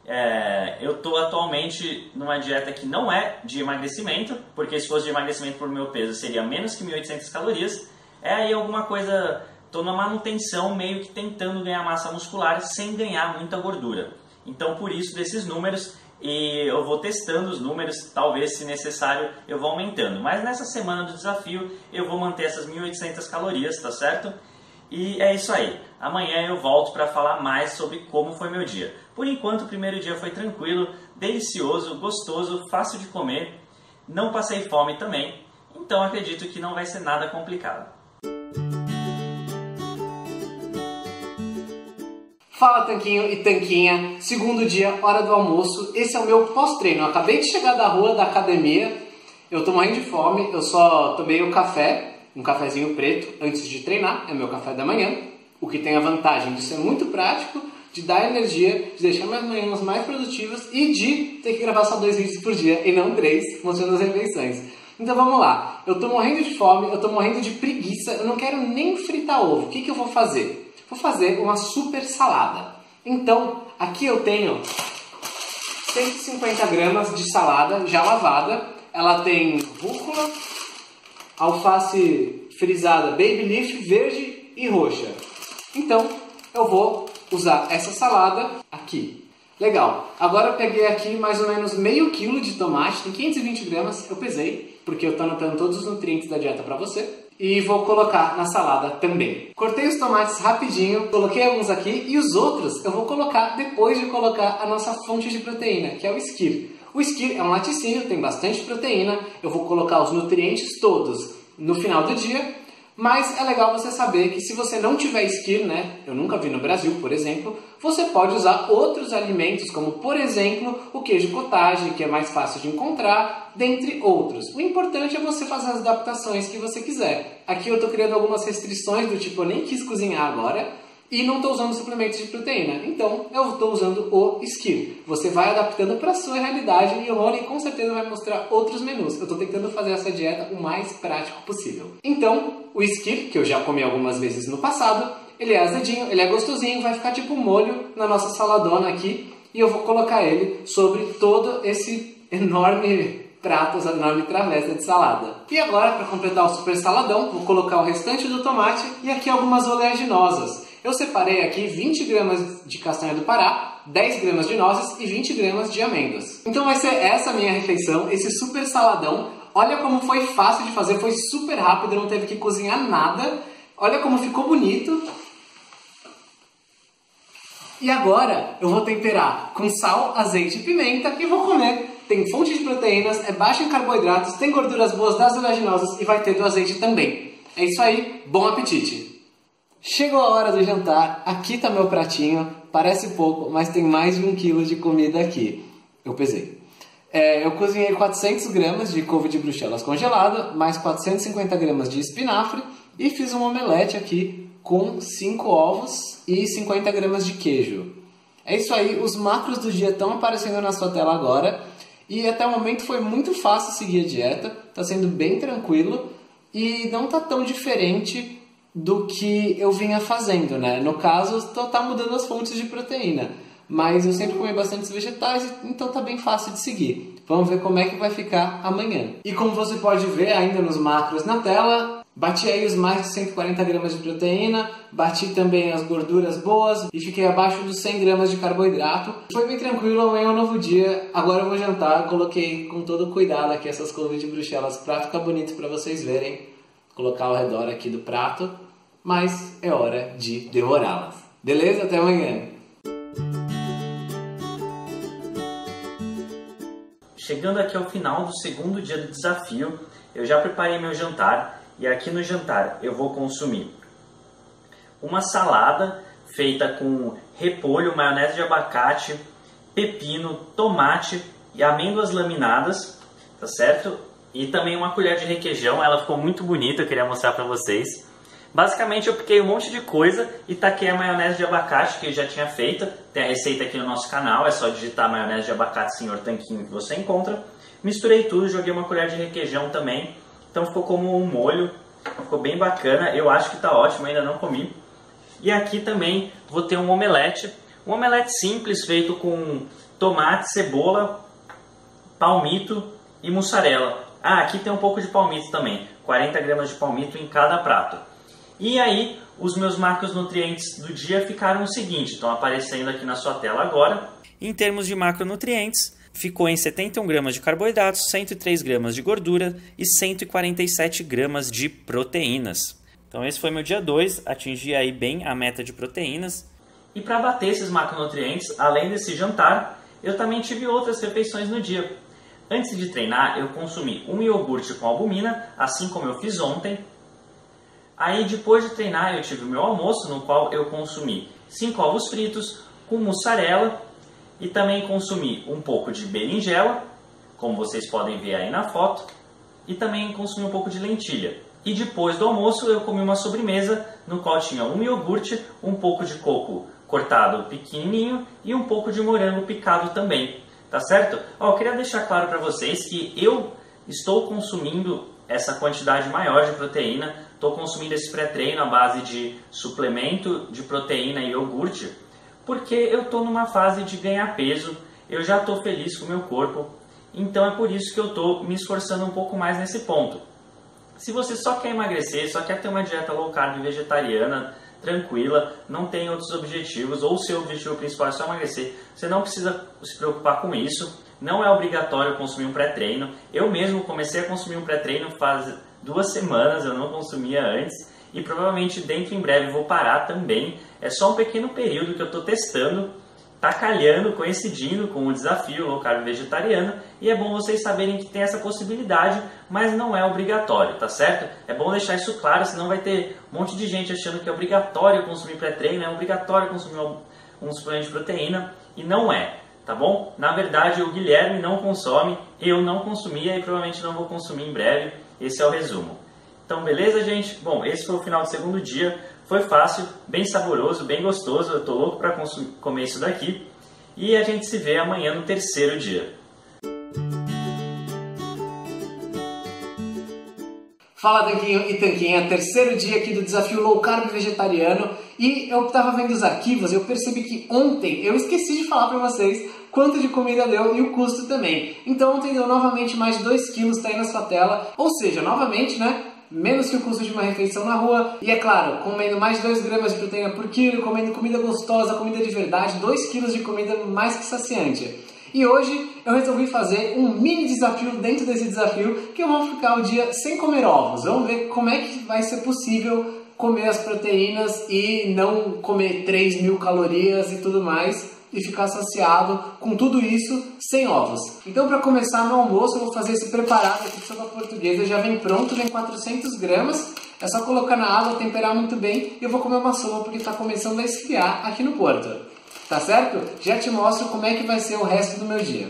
Speaker 2: Eu estou atualmente numa dieta que não é de emagrecimento, porque se fosse de emagrecimento por meu peso seria menos que 1.800 calorias. É aí alguma coisa, estou na manutenção, meio que tentando ganhar massa muscular sem ganhar muita gordura. Então por isso desses números, e eu vou testando os números, talvez se necessário eu vou aumentando. Mas nessa semana do desafio eu vou manter essas 1.800 calorias, tá certo? E é isso aí. Amanhã eu volto para falar mais sobre como foi meu dia. Por enquanto o primeiro dia foi tranquilo, delicioso, gostoso, fácil de comer. Não passei fome também, então acredito que não vai ser nada complicado.
Speaker 1: Fala Tanquinho e Tanquinha, segundo dia, hora do almoço. Esse é o meu pós-treino. Eu acabei de chegar da rua, da academia. Eu tô morrendo de fome, eu só tomei o café. Um cafezinho preto antes de treinar, é meu café da manhã, o que tem a vantagem de ser muito prático, de dar energia, de deixar minhas manhãs mais produtivas e de ter que gravar só 2 vídeos por dia e não 3, mostrando as refeições. Então vamos lá, eu tô morrendo de fome, eu tô morrendo de preguiça, eu não quero nem fritar ovo. O que eu vou fazer? Vou fazer uma super salada. Então, aqui eu tenho 150 gramas de salada já lavada, ela tem rúcula, alface frisada, baby leaf verde e roxa. Então, eu vou usar essa salada aqui. Legal. Agora eu peguei aqui mais ou menos meio quilo de tomate, tem 520 gramas, eu pesei, porque eu estou anotando todos os nutrientes da dieta para você. E vou colocar na salada também. Cortei os tomates rapidinho, coloquei alguns aqui e os outros eu vou colocar depois de colocar a nossa fonte de proteína, que é o skyr. O skyr é um laticínio, tem bastante proteína, eu vou colocar os nutrientes todos no final do dia, mas é legal você saber que se você não tiver skyr, né, eu nunca vi no Brasil, por exemplo, você pode usar outros alimentos, como por exemplo o queijo cottage, que é mais fácil de encontrar, dentre outros. O importante é você fazer as adaptações que você quiser. Aqui eu estou criando algumas restrições do tipo, eu nem quis cozinhar agora, e não estou usando suplementos de proteína, então eu estou usando o skyr. Você vai adaptando para a sua realidade e o Rony com certeza vai mostrar outros menus. Eu estou tentando fazer essa dieta o mais prático possível. Então, o skyr, que eu já comi algumas vezes no passado, ele é azedinho, ele é gostosinho, vai ficar tipo molho na nossa saladona aqui e eu vou colocar ele sobre todo esse enorme prato, essa enorme travessa de salada. E agora, para completar o super saladão, vou colocar o restante do tomate e aqui algumas oleaginosas. Eu separei aqui 20 gramas de castanha do Pará, 10 gramas de nozes e 20 gramas de amêndoas. Então vai ser essa minha refeição, esse super saladão. Olha como foi fácil de fazer, foi super rápido, não teve que cozinhar nada. Olha como ficou bonito. E agora eu vou temperar com sal, azeite e pimenta e vou comer. Tem fonte de proteínas, é baixo em carboidratos, tem gorduras boas das oleaginosas e vai ter do azeite também. É isso aí, bom apetite! Chegou a hora do jantar, aqui está meu pratinho, parece pouco, mas tem mais de 1 quilo de comida aqui. Eu pesei. Eu cozinhei 400 gramas de couve de bruxelas congelada, mais 450 gramas de espinafre e fiz um omelete aqui com 5 ovos e 50 gramas de queijo. É isso aí, os macros do dia estão aparecendo na sua tela agora e até o momento foi muito fácil seguir a dieta, está sendo bem tranquilo e não está tão diferente do que eu vinha fazendo, né? No caso, tá mudando as fontes de proteína, mas eu sempre comi bastante vegetais, então tá bem fácil de seguir. Vamos ver como é que vai ficar amanhã. E como você pode ver ainda nos macros na tela, bati aí os mais de 140 gramas de proteína, bati também as gorduras boas e fiquei abaixo dos 100 gramas de carboidrato. Foi bem tranquilo, amanhã é um novo dia, agora eu vou jantar, coloquei com todo cuidado aqui essas couves de bruxelas para ficar bonito para vocês verem, colocar ao redor aqui do prato. Mas é hora de devorá-las. Beleza? Até amanhã!
Speaker 2: Chegando aqui ao final do segundo dia do desafio, eu já preparei meu jantar e aqui no jantar eu vou consumir uma salada feita com repolho, maionese de abacate, pepino, tomate e amêndoas laminadas, tá certo? E também uma colher de requeijão, ela ficou muito bonita, eu queria mostrar pra vocês. Basicamente eu piquei um monte de coisa e taquei a maionese de abacate que eu já tinha feita. Tem a receita aqui no nosso canal, é só digitar maionese de abacate Senhor Tanquinho que você encontra. Misturei tudo, joguei uma colher de requeijão também. Então ficou como um molho, ficou bem bacana. Eu acho que tá ótimo, ainda não comi. E aqui também vou ter um omelete simples feito com tomate, cebola, palmito e mussarela. Ah, aqui tem um pouco de palmito também, 40 gramas de palmito em cada prato. E aí, os meus macronutrientes do dia ficaram o seguinte, estão aparecendo aqui na sua tela agora. Em termos de macronutrientes, ficou em 71 gramas de carboidratos, 103 gramas de gordura e 147 gramas de proteínas. Então esse foi meu dia 2, atingi aí bem a meta de proteínas. E para bater esses macronutrientes, além desse jantar, eu também tive outras refeições no dia. Antes de treinar, eu consumi um iogurte com albumina, assim como eu fiz ontem. Aí depois de treinar, eu tive o meu almoço, no qual eu consumi 5 ovos fritos com mussarela e também consumi um pouco de berinjela, como vocês podem ver aí na foto, e também consumi um pouco de lentilha. E depois do almoço eu comi uma sobremesa, no qual tinha um iogurte, um pouco de coco cortado pequenininho e um pouco de morango picado também, tá certo? Ó, eu queria deixar claro para vocês que eu estou consumindo essa quantidade maior de proteína, estou consumindo esse pré-treino à base de suplemento de proteína e iogurte, porque eu estou numa fase de ganhar peso, eu já estou feliz com o meu corpo, então é por isso que eu estou me esforçando um pouco mais nesse ponto. Se você só quer emagrecer, só quer ter uma dieta low carb vegetariana, tranquila, não tem outros objetivos, ou o seu objetivo principal é só emagrecer, você não precisa se preocupar com isso, não é obrigatório consumir um pré-treino. Eu mesmo comecei a consumir um pré-treino faz 2 semanas, eu não consumia antes, e provavelmente dentro em breve vou parar também. É só um pequeno período que eu estou testando, tá calhando, coincidindo com o desafio low carb vegetariano, e é bom vocês saberem que tem essa possibilidade, mas não é obrigatório, tá certo? É bom deixar isso claro, senão vai ter um monte de gente achando que é obrigatório consumir pré-treino, é obrigatório consumir um suplemento de proteína, e não é, tá bom? Na verdade, o Guilherme não consome, eu não consumia e provavelmente não vou consumir em breve, esse é o resumo. Então, beleza, gente? Bom, esse foi o final do segundo dia. Foi fácil, bem saboroso, bem gostoso. Eu tô louco para comer isso daqui. E a gente se vê amanhã no terceiro dia.
Speaker 1: Fala, Tanquinho e Tanquinha, terceiro dia aqui do desafio Low Carb Vegetariano. E eu tava vendo os arquivos e eu percebi que ontem eu esqueci de falar para vocês quanto de comida deu e o custo também. Então ontem deu novamente mais de 2 quilos, tá aí na sua tela. Ou seja, novamente, né? Menos que o custo de uma refeição na rua. E é claro, comendo mais de 2 gramas de proteína por quilo, comendo comida gostosa, comida de verdade, 2 quilos de comida mais que saciante. E hoje eu resolvi fazer um mini desafio dentro desse desafio, que eu vou ficar o dia sem comer ovos. Vamos ver como é que vai ser possível comer as proteínas e não comer 3.000 calorias e tudo mais, e ficar saciado com tudo isso sem ovos. Então, para começar no almoço, eu vou fazer esse preparado aqui de sopa portuguesa. Já vem pronto, vem 400 gramas. É só colocar na água, temperar muito bem. E eu vou comer uma sopa porque está começando a esfriar aqui no Porto. Tá certo? Já te mostro como é que vai ser o resto do meu dia.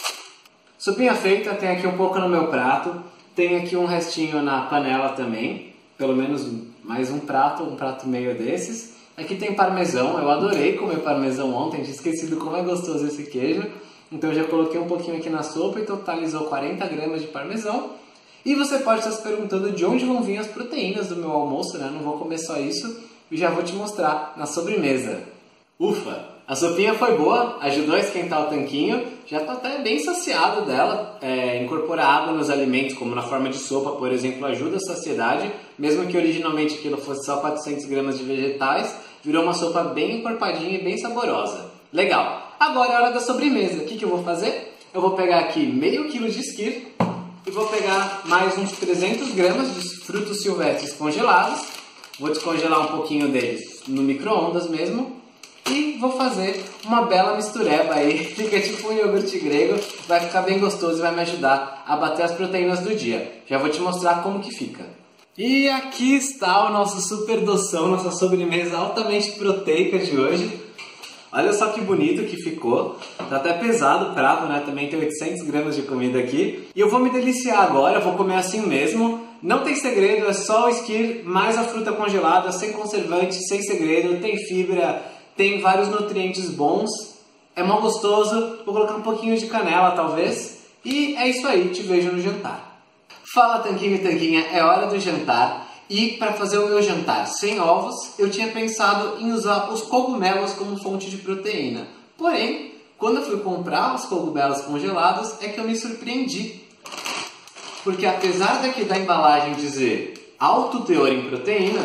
Speaker 1: Sopinha feita, tem aqui um pouco no meu prato. Tem aqui um restinho na panela também. Pelo menos mais um prato meio desses. Aqui tem parmesão, eu adorei comer parmesão ontem, tinha esquecido como é gostoso esse queijo. Então eu já coloquei um pouquinho aqui na sopa e totalizou 40 gramas de parmesão. E você pode estar se perguntando de onde vão vir as proteínas do meu almoço, né? Não vou comer só isso e já vou te mostrar na sobremesa. Ufa! A sopinha foi boa, ajudou a esquentar o tanquinho, já está até bem saciado dela. Incorporar água nos alimentos, como na forma de sopa, por exemplo, ajuda a saciedade. Mesmo que originalmente aquilo fosse só 400 gramas de vegetais, virou uma sopa bem encorpadinha e bem saborosa. Legal! Agora é hora da sobremesa. O que eu vou fazer? Eu vou pegar aqui meio quilo de skyr e vou pegar mais uns 300 gramas de frutos silvestres congelados. Vou descongelar um pouquinho deles no micro-ondas mesmo. E vou fazer uma bela mistureba aí, fica tipo um iogurte grego, vai ficar bem gostoso e vai me ajudar a bater as proteínas do dia. Já vou te mostrar como que fica. E aqui está o nosso super doção, nossa sobremesa altamente proteica de hoje. Olha só que bonito que ficou, tá até pesado o prato, né? Também tem 800 gramas de comida aqui. E eu vou me deliciar agora, vou comer assim mesmo. Não tem segredo, é só o skyr mais a fruta congelada, sem conservante, sem segredo, tem fibra, tem vários nutrientes bons, é mó gostoso. Vou colocar um pouquinho de canela talvez. E é isso aí, te vejo no jantar. Fala, Tanquinho e Tanquinha, é hora do jantar. E para fazer o meu jantar sem ovos, eu tinha pensado em usar os cogumelos como fonte de proteína. Porém, Quando eu fui comprar os cogumelos congelados, é que eu me surpreendi. Porque apesar daqui da embalagem dizer alto teor em proteína,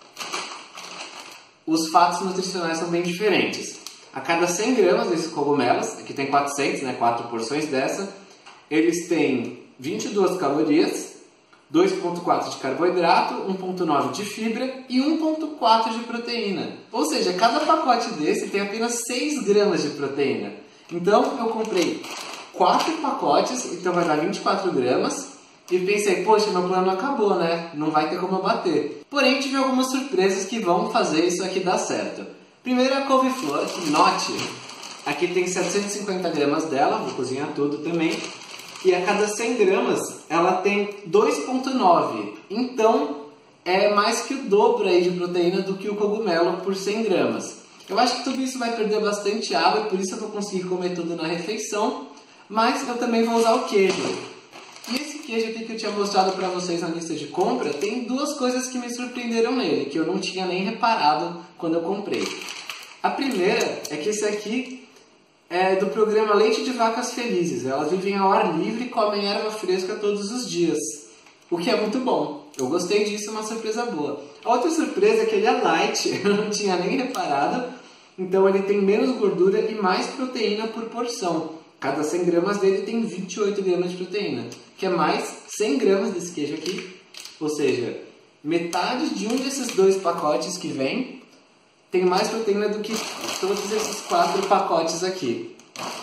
Speaker 1: os fatos nutricionais são bem diferentes. A cada 100 gramas desses cogumelos, aqui tem 400, né, 4 porções dessa, eles têm 22 calorias, 2,4 de carboidrato, 1,9 de fibra e 1,4 de proteína. Ou seja, cada pacote desse tem apenas 6 gramas de proteína. Então eu comprei 4 pacotes, então vai dar 24 gramas. E pensei, poxa, meu plano acabou, né? Não vai ter como eu bater. Porém, tive algumas surpresas que vão fazer isso aqui dar certo. Primeiro a couve-flor, note, aqui tem 750 gramas dela, vou cozinhar tudo também. E a cada 100 gramas ela tem 2,9. Então é mais que o dobro aí de proteína do que o cogumelo por 100 gramas. Eu acho que tudo isso vai perder bastante água, por isso eu vou conseguir comer tudo na refeição. Mas eu também vou usar o queijo. E esse queijo aqui que eu tinha mostrado para vocês na lista de compra, tem duas coisas que me surpreenderam nele, que eu não tinha nem reparado quando eu comprei. A primeira é que esse aqui é do programa Leite de Vacas Felizes. Elas vivem ao ar livre e comem erva fresca todos os dias, o que é muito bom. Eu gostei disso, é uma surpresa boa. A outra surpresa é que ele é light, eu não tinha nem reparado, então ele tem menos gordura e mais proteína por porção. Cada 100 gramas dele tem 28 gramas de proteína, que é mais 100 gramas desse queijo aqui. Ou seja, metade de um desses 2 pacotes que vem tem mais proteína do que todos esses 4 pacotes aqui.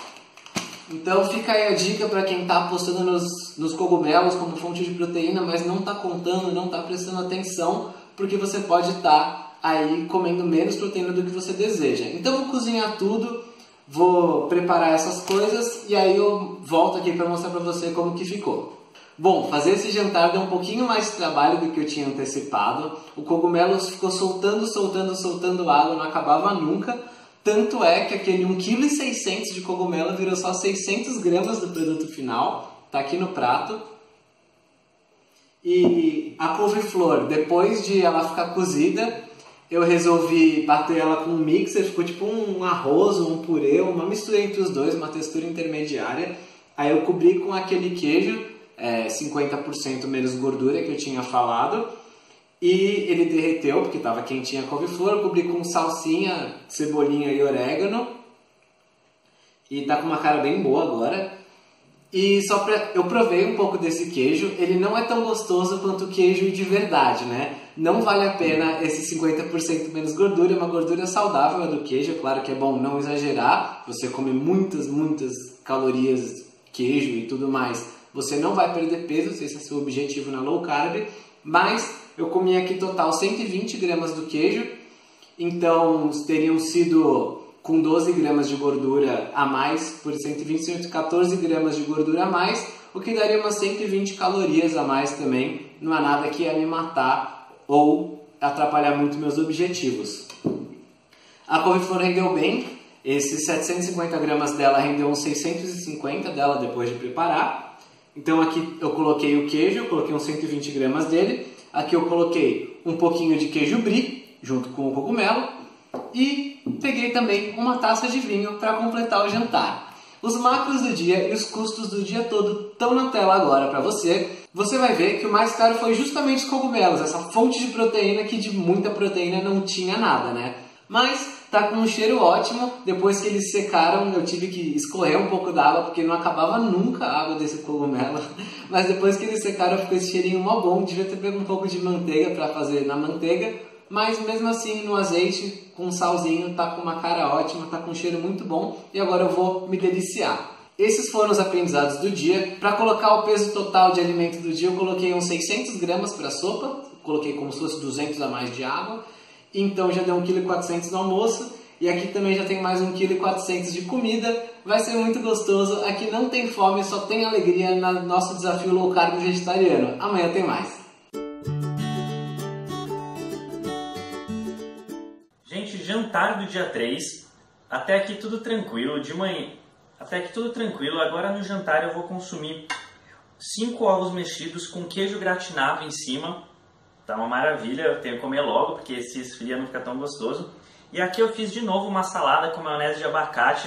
Speaker 1: Então fica aí a dica para quem está apostando nos cogumelos como fonte de proteína, mas não está contando, não está prestando atenção, porque você pode estar aí comendo menos proteína do que você deseja. Então eu vou cozinhar tudo. Vou preparar essas coisas e aí eu volto aqui para mostrar para você como que ficou. Bom, fazer esse jantar deu um pouquinho mais de trabalho do que eu tinha antecipado. O cogumelo ficou soltando água, não acabava nunca. Tanto é que aquele 1,6 kg de cogumelo virou só 600 gramas do produto final. Está aqui no prato. E a couve-flor, depois de ela ficar cozida, eu resolvi bater ela com um mixer, ficou tipo um arroz, um purê, uma mistura entre os dois, uma textura intermediária. Aí eu cobri com aquele queijo, 50% menos gordura que eu tinha falado. E ele derreteu, porque estava quentinha a couve-flor. Eu cobri com salsinha, cebolinha e orégano. E tá com uma cara bem boa agora. E eu provei um pouco desse queijo, ele não é tão gostoso quanto o queijo de verdade, né? Não vale a pena esse 50% menos gordura, é uma gordura saudável a do queijo, é claro que é bom não exagerar, você come muitas calorias, queijo e tudo mais, você não vai perder peso, se esse é seu objetivo na low carb, mas eu comi aqui total 120 gramas do queijo, então teriam sido com 12 gramas de gordura a mais, por 120, 14 gramas de gordura a mais, o que daria umas 120 calorias a mais também. Não há nada que ia me matar ou atrapalhar muito meus objetivos. A couve-flor rendeu bem, esses 750 gramas dela rendeu uns 650 dela depois de preparar. Então aqui eu coloquei o queijo, eu coloquei uns 120 gramas dele. Aqui eu coloquei um pouquinho de queijo brie, junto com o cogumelo. E peguei também uma taça de vinho para completar o jantar. Os macros do dia e os custos do dia todo estão na tela agora para você. Você vai ver que o mais caro foi justamente os cogumelos, essa fonte de proteína que de muita proteína não tinha nada, né? Mas tá com um cheiro ótimo. Depois que eles secaram, eu tive que escorrer um pouco da água, porque não acabava nunca a água desse cogumelo. Mas depois que eles secaram, ficou esse cheirinho mó bom. Devia ter pego um pouco de manteiga para fazer na manteiga. Mas mesmo assim, no azeite, com um salzinho, tá com uma cara ótima, tá com um cheiro muito bom. E agora eu vou me deliciar. Esses foram os aprendizados do dia. Para colocar o peso total de alimento do dia, eu coloquei uns 600 gramas para a sopa. Coloquei como se fosse 200 a mais de água. Então já deu 1,4 kg no almoço. E aqui também já tem mais 1,4 kg de comida. Vai ser muito gostoso. Aqui não tem fome, só tem alegria no nosso desafio low carb vegetariano. Amanhã tem mais.
Speaker 2: Gente, jantar do dia 3, até aqui tudo tranquilo, de manhã, até aqui tudo tranquilo. Agora no jantar eu vou consumir 5 ovos mexidos com queijo gratinado em cima, tá uma maravilha, eu tenho que comer logo porque se esfria não fica tão gostoso. E aqui eu fiz de novo uma salada com maionese de abacate,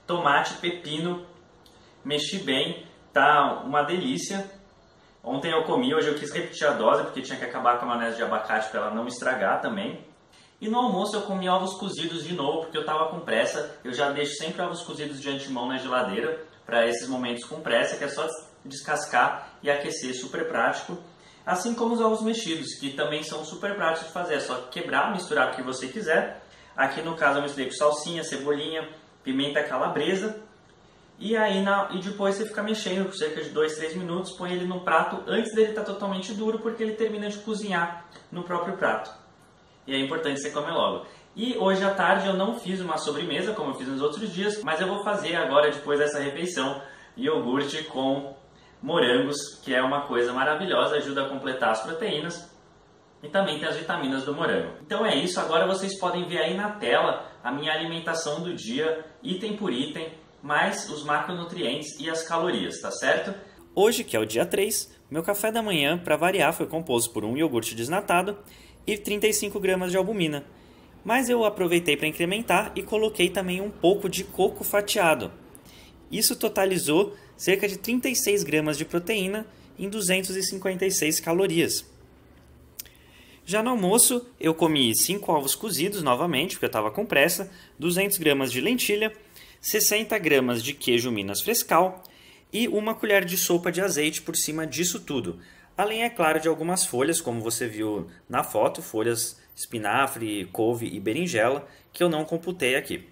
Speaker 2: tomate, pepino, mexi bem, tá uma delícia. Ontem eu comi, hoje eu quis repetir a dose porque tinha que acabar com a maionese de abacate para ela não estragar também. E no almoço eu comi ovos cozidos de novo porque eu estava com pressa. Eu já deixo sempre ovos cozidos de antemão na geladeira para esses momentos com pressa, que é só descascar e aquecer, super prático. Assim como os ovos mexidos, que também são super práticos de fazer, é só quebrar, misturar o que você quiser. Aqui no caso eu misturei com salsinha, cebolinha, pimenta calabresa. E aí depois você fica mexendo por cerca de 2-3 minutos, põe ele no prato antes dele estar totalmente duro, porque ele termina de cozinhar no próprio prato. E é importante você comer logo. E hoje à tarde eu não fiz uma sobremesa, como eu fiz nos outros dias, mas eu vou fazer agora, depois dessa refeição, iogurte com morangos, que é uma coisa maravilhosa, ajuda a completar as proteínas e também tem as vitaminas do morango. Então é isso, agora vocês podem ver aí na tela a minha alimentação do dia, item por item, mais os macronutrientes e as calorias, tá certo? Hoje, que é o dia 3, meu café da manhã, para variar, foi composto por um iogurte desnatado e 35 gramas de albumina. Mas eu aproveitei para incrementar e coloquei também um pouco de coco fatiado. Isso totalizou cerca de 36 gramas de proteína em 256 calorias. Já no almoço, eu comi 5 ovos cozidos novamente, porque eu estava com pressa, 200 gramas de lentilha, 60 gramas de queijo Minas Frescal e uma colher de sopa de azeite por cima disso tudo. Além, é claro, de algumas folhas, como você viu na foto, folhas espinafre, couve e berinjela, que eu não computei aqui.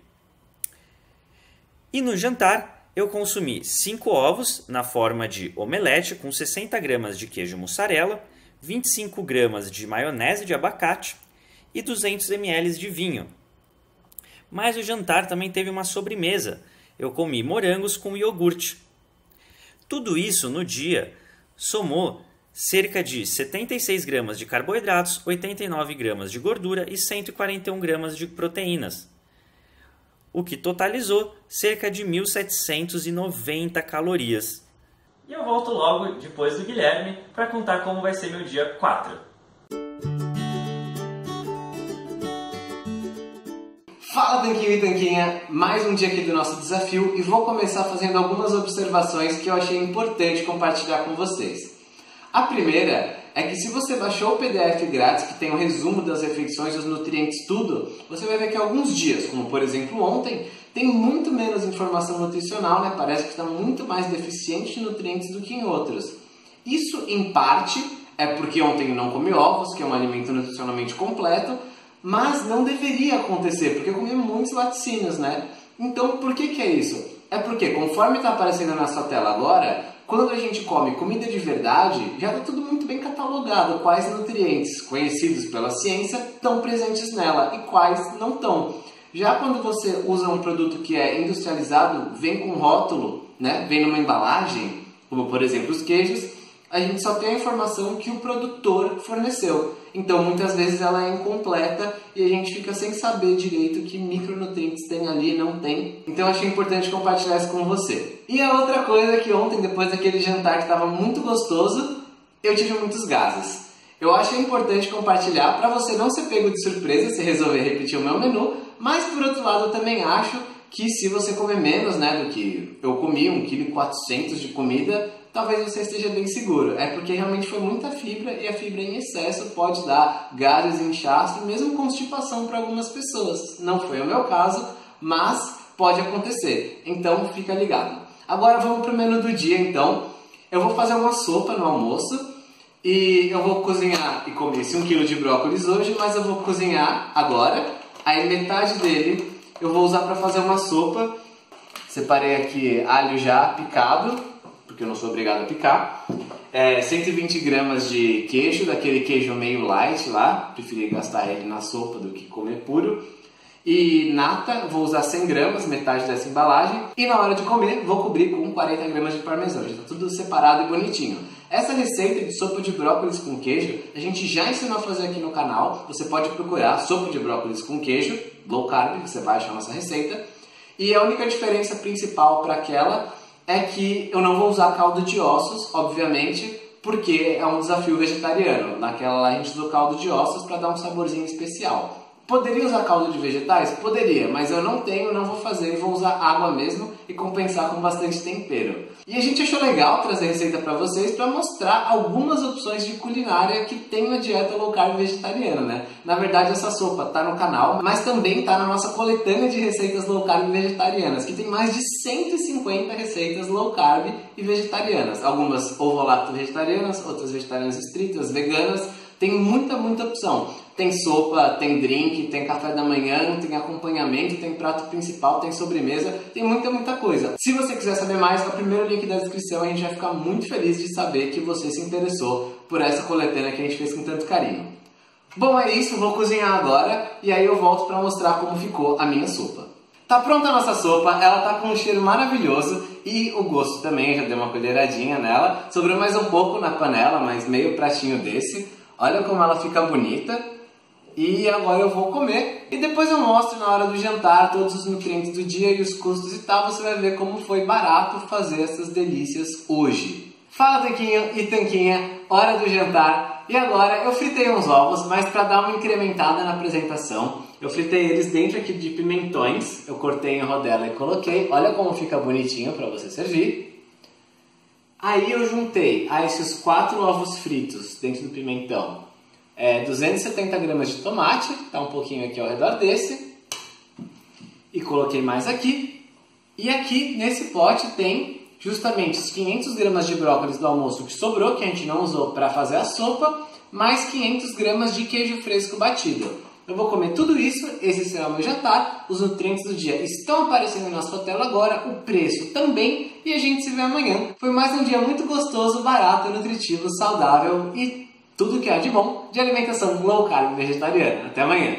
Speaker 2: E no jantar, eu consumi 5 ovos na forma de omelete com 60 gramas de queijo mussarela, 25 gramas de maionese de abacate e 200 ml de vinho. Mas o jantar também teve uma sobremesa. Eu comi morangos com iogurte. Tudo isso no dia somou cerca de 76 gramas de carboidratos, 89 gramas de gordura e 141 gramas de proteínas, o que totalizou cerca de 1.790 calorias. E eu volto logo depois do Guilherme para contar como vai ser meu dia 4.
Speaker 1: Fala Tanquinho e Tanquinha, mais um dia aqui do nosso desafio e vou começar fazendo algumas observações que eu achei importante compartilhar com vocês. A primeira é que se você baixou o PDF grátis que tem um resumo das refeições, dos nutrientes, tudo, você vai ver que alguns dias, como por exemplo ontem, tem muito menos informação nutricional, né? Parece que está muito mais deficiente de nutrientes do que em outros. Isso, em parte, é porque ontem eu não comi ovos, que é um alimento nutricionalmente completo, mas não deveria acontecer, porque eu comi muitos laticínios, né? Então, por que é isso? É porque, conforme está aparecendo na sua tela agora, quando a gente come comida de verdade, já está tudo muito bem catalogado quais nutrientes conhecidos pela ciência estão presentes nela e quais não estão. Já quando você usa um produto que é industrializado, vem com rótulo, né? Vem numa embalagem, como por exemplo os queijos, a gente só tem a informação que o produtor forneceu. Então muitas vezes ela é incompleta e a gente fica sem saber direito que micronutrientes tem ali e não tem. Então achei importante compartilhar isso com você. E a outra coisa é que ontem, depois daquele jantar que estava muito gostoso, eu tive muitos gases. Eu achei importante compartilhar para você não ser pego de surpresa se resolver repetir o meu menu, mas por outro lado eu também acho que se você comer menos, né, do que eu comi, 1,4 kg de comida, talvez você esteja bem seguro. É porque realmente foi muita fibra e a fibra em excesso pode dar gases, inchaço e mesmo constipação para algumas pessoas. Não foi o meu caso, mas pode acontecer. Então fica ligado. Agora vamos para o menu do dia então. Eu vou fazer uma sopa no almoço e eu vou cozinhar e comer esse 1 kg de brócolis hoje, mas eu vou cozinhar agora. Aí metade dele eu vou usar para fazer uma sopa. Separei aqui alho já picado, porque eu não sou obrigado a picar. 120 gramas de queijo, daquele queijo meio light lá. Preferi gastar ele na sopa do que comer puro. E nata, vou usar 100 gramas, metade dessa embalagem. E na hora de comer, vou cobrir com 40 gramas de parmesão. Já está tudo separado e bonitinho. Essa receita de sopa de brócolis com queijo, a gente já ensinou a fazer aqui no canal. Você pode procurar sopa de brócolis com queijo, low carb, que você vai achar a nossa receita. E a única diferença principal para aquela é que eu não vou usar caldo de ossos, obviamente, porque é um desafio vegetariano. Naquela lá a gente usa o caldo de ossos para dar um saborzinho especial. Poderia usar caldo de vegetais? Poderia, mas eu não tenho, não vou fazer, vou usar água mesmo e compensar com bastante tempero. E a gente achou legal trazer receita para vocês para mostrar algumas opções de culinária que tem na dieta low carb vegetariana, né? Na verdade essa sopa tá no canal, mas também tá na nossa coletânea de receitas low carb vegetarianas, que tem mais de 150 receitas low carb e vegetarianas. Algumas ovo-lacto vegetarianas, outras vegetarianas estritas, veganas, tem muita opção. Tem sopa, tem drink, tem café da manhã, tem acompanhamento, tem prato principal, tem sobremesa, tem muita coisa. Se você quiser saber mais, no primeiro link da descrição a gente vai ficar muito feliz de saber que você se interessou por essa coletânea que a gente fez com tanto carinho. Bom, é isso, vou cozinhar agora e aí eu volto para mostrar como ficou a minha sopa. Tá pronta a nossa sopa, ela tá com um cheiro maravilhoso e o gosto também, já dei uma colheradinha nela. Sobrou mais um pouco na panela, mas meio pratinho desse. Olha como ela fica bonita. E agora eu vou comer e depois eu mostro na hora do jantar todos os nutrientes do dia e os custos e tal. Você vai ver como foi barato fazer essas delícias hoje. Fala Tanquinho e Tanquinha, hora do jantar. E agora eu fritei uns ovos, mas para dar uma incrementada na apresentação, eu fritei eles dentro aqui de pimentões. Eu cortei em rodela e coloquei. Olha como fica bonitinho para você servir. Aí eu juntei a esses 4 ovos fritos dentro do pimentão 270 gramas de tomate, tá um pouquinho aqui ao redor desse, e coloquei mais aqui, e aqui nesse pote tem justamente os 500 gramas de brócolis do almoço que sobrou, que a gente não usou para fazer a sopa, mais 500 gramas de queijo fresco batido. Eu vou comer tudo isso, esse será o meu jantar, os nutrientes do dia estão aparecendo na sua tela agora, o preço também, e a gente se vê amanhã. Foi mais um dia muito gostoso, barato, nutritivo, saudável e tudo que há de bom de alimentação low carb vegetariana. Até amanhã!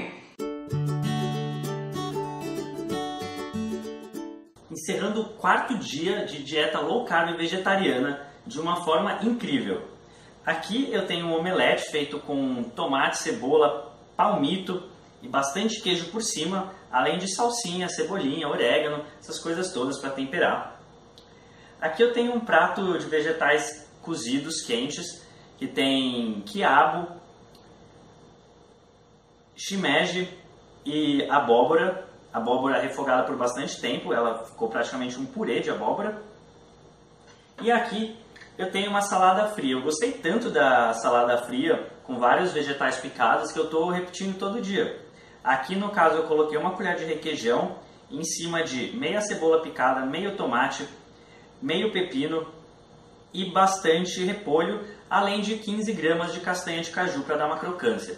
Speaker 2: Encerrando o 4º dia de dieta low carb vegetariana de uma forma incrível. Aqui eu tenho um omelete feito com tomate, cebola, palmito e bastante queijo por cima, além de salsinha, cebolinha, orégano, essas coisas todas para temperar. Aqui eu tenho um prato de vegetais cozidos quentes, que tem quiabo, shimeji e abóbora refogada por bastante tempo, ela ficou praticamente um purê de abóbora. E aqui eu tenho uma salada fria, eu gostei tanto da salada fria com vários vegetais picados que eu estou repetindo todo dia. Aqui no caso eu coloquei uma colher de requeijão em cima de meia cebola picada, meio tomate, meio pepino e bastante repolho, além de 15 gramas de castanha de caju para dar uma crocância.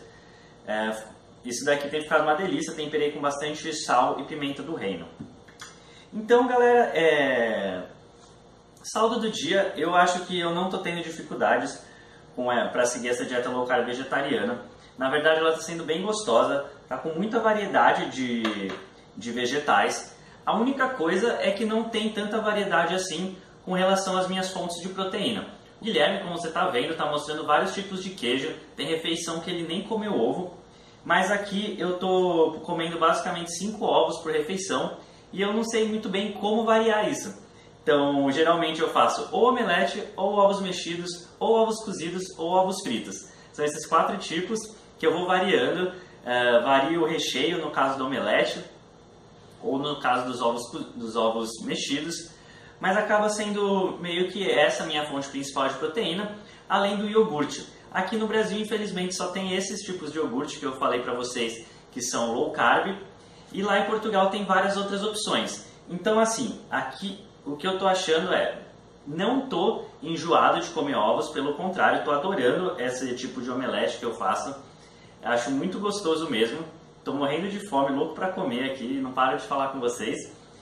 Speaker 2: Isso daqui tem ficado uma delícia, temperei com bastante sal e pimenta do reino. Então galera, saldo do dia, eu acho que eu não estou tendo dificuldades para seguir essa dieta low carb vegetariana. Na verdade ela está sendo bem gostosa, está com muita variedade de vegetais. A única coisa é que não tem tanta variedade assim com relação às minhas fontes de proteína. O Guilherme, como você está vendo, está mostrando vários tipos de queijo. Tem refeição que ele nem comeu ovo. Mas aqui eu estou comendo basicamente 5 ovos por refeição. E eu não sei muito bem como variar isso. Então, geralmente eu faço ou omelete, ou ovos mexidos, ou ovos cozidos, ou ovos fritos. São esses 4 tipos que eu vou variando. Vario o recheio no caso do omelete, ou no caso dos ovos mexidos. Mas acaba sendo meio que essa minha fonte principal de proteína, além do iogurte. Aqui no Brasil, infelizmente, só tem esses tipos de iogurte que eu falei para vocês que são low carb, e lá em Portugal tem várias outras opções. Então, assim, aqui o que eu tô achando não tô enjoado de comer ovos, pelo contrário, tô adorando esse tipo de omelete que eu faço. Acho muito gostoso mesmo. Tô morrendo de fome, louco para comer aqui, não paro de falar com vocês.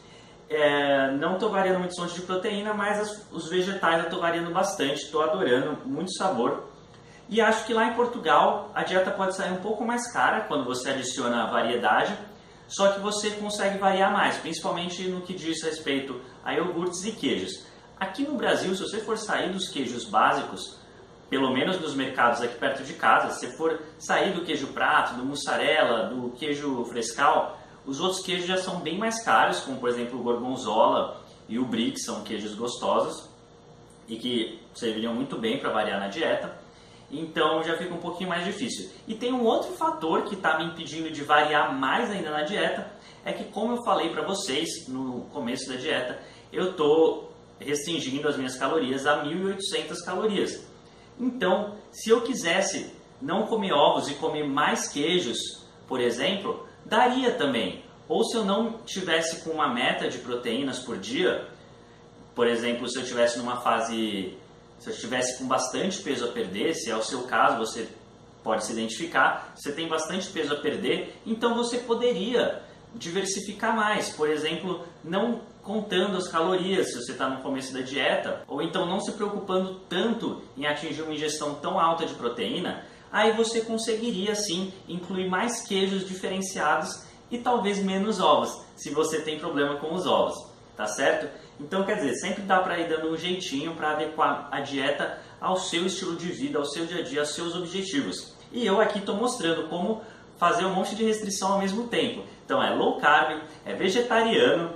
Speaker 2: Não estou variando muito fonte de proteína, mas os vegetais eu estou variando bastante, estou adorando, muito sabor. E acho que lá em Portugal a dieta pode sair um pouco mais cara quando você adiciona variedade, só que você consegue variar mais, principalmente no que diz respeito a iogurtes e queijos. Aqui no Brasil, se você for sair dos queijos básicos, pelo menos nos mercados aqui perto de casa, se for sair do queijo prato, do mussarela, do queijo frescal, os outros queijos já são bem mais caros, como por exemplo o gorgonzola e o brie, que são queijos gostosos e que serviriam muito bem para variar na dieta. então já fica um pouquinho mais difícil. E tem um outro fator que está me impedindo de variar mais ainda na dieta, é que, como eu falei para vocês no começo da dieta, eu estou restringindo as minhas calorias a 1.800 calorias. Então, se eu quisesse não comer ovos e comer mais queijos, por exemplo, daria também. Ou se eu não tivesse com uma meta de proteínas por dia, por exemplo, se eu estivesse numa fase, se eu estivesse com bastante peso a perder, se é o seu caso, você pode se identificar, você tem bastante peso a perder, então você poderia diversificar mais, por exemplo, não contando as calorias se você está no começo da dieta, ou então não se preocupando tanto em atingir uma ingestão tão alta de proteína, aí você conseguiria sim incluir mais queijos diferenciados e talvez menos ovos, se você tem problema com os ovos, tá certo? Então, quer dizer, sempre dá para ir dando um jeitinho para adequar a dieta ao seu estilo de vida, ao seu dia a dia, aos seus objetivos. E eu aqui estou mostrando como fazer um monte de restrição ao mesmo tempo. Então é low carb, é vegetariano,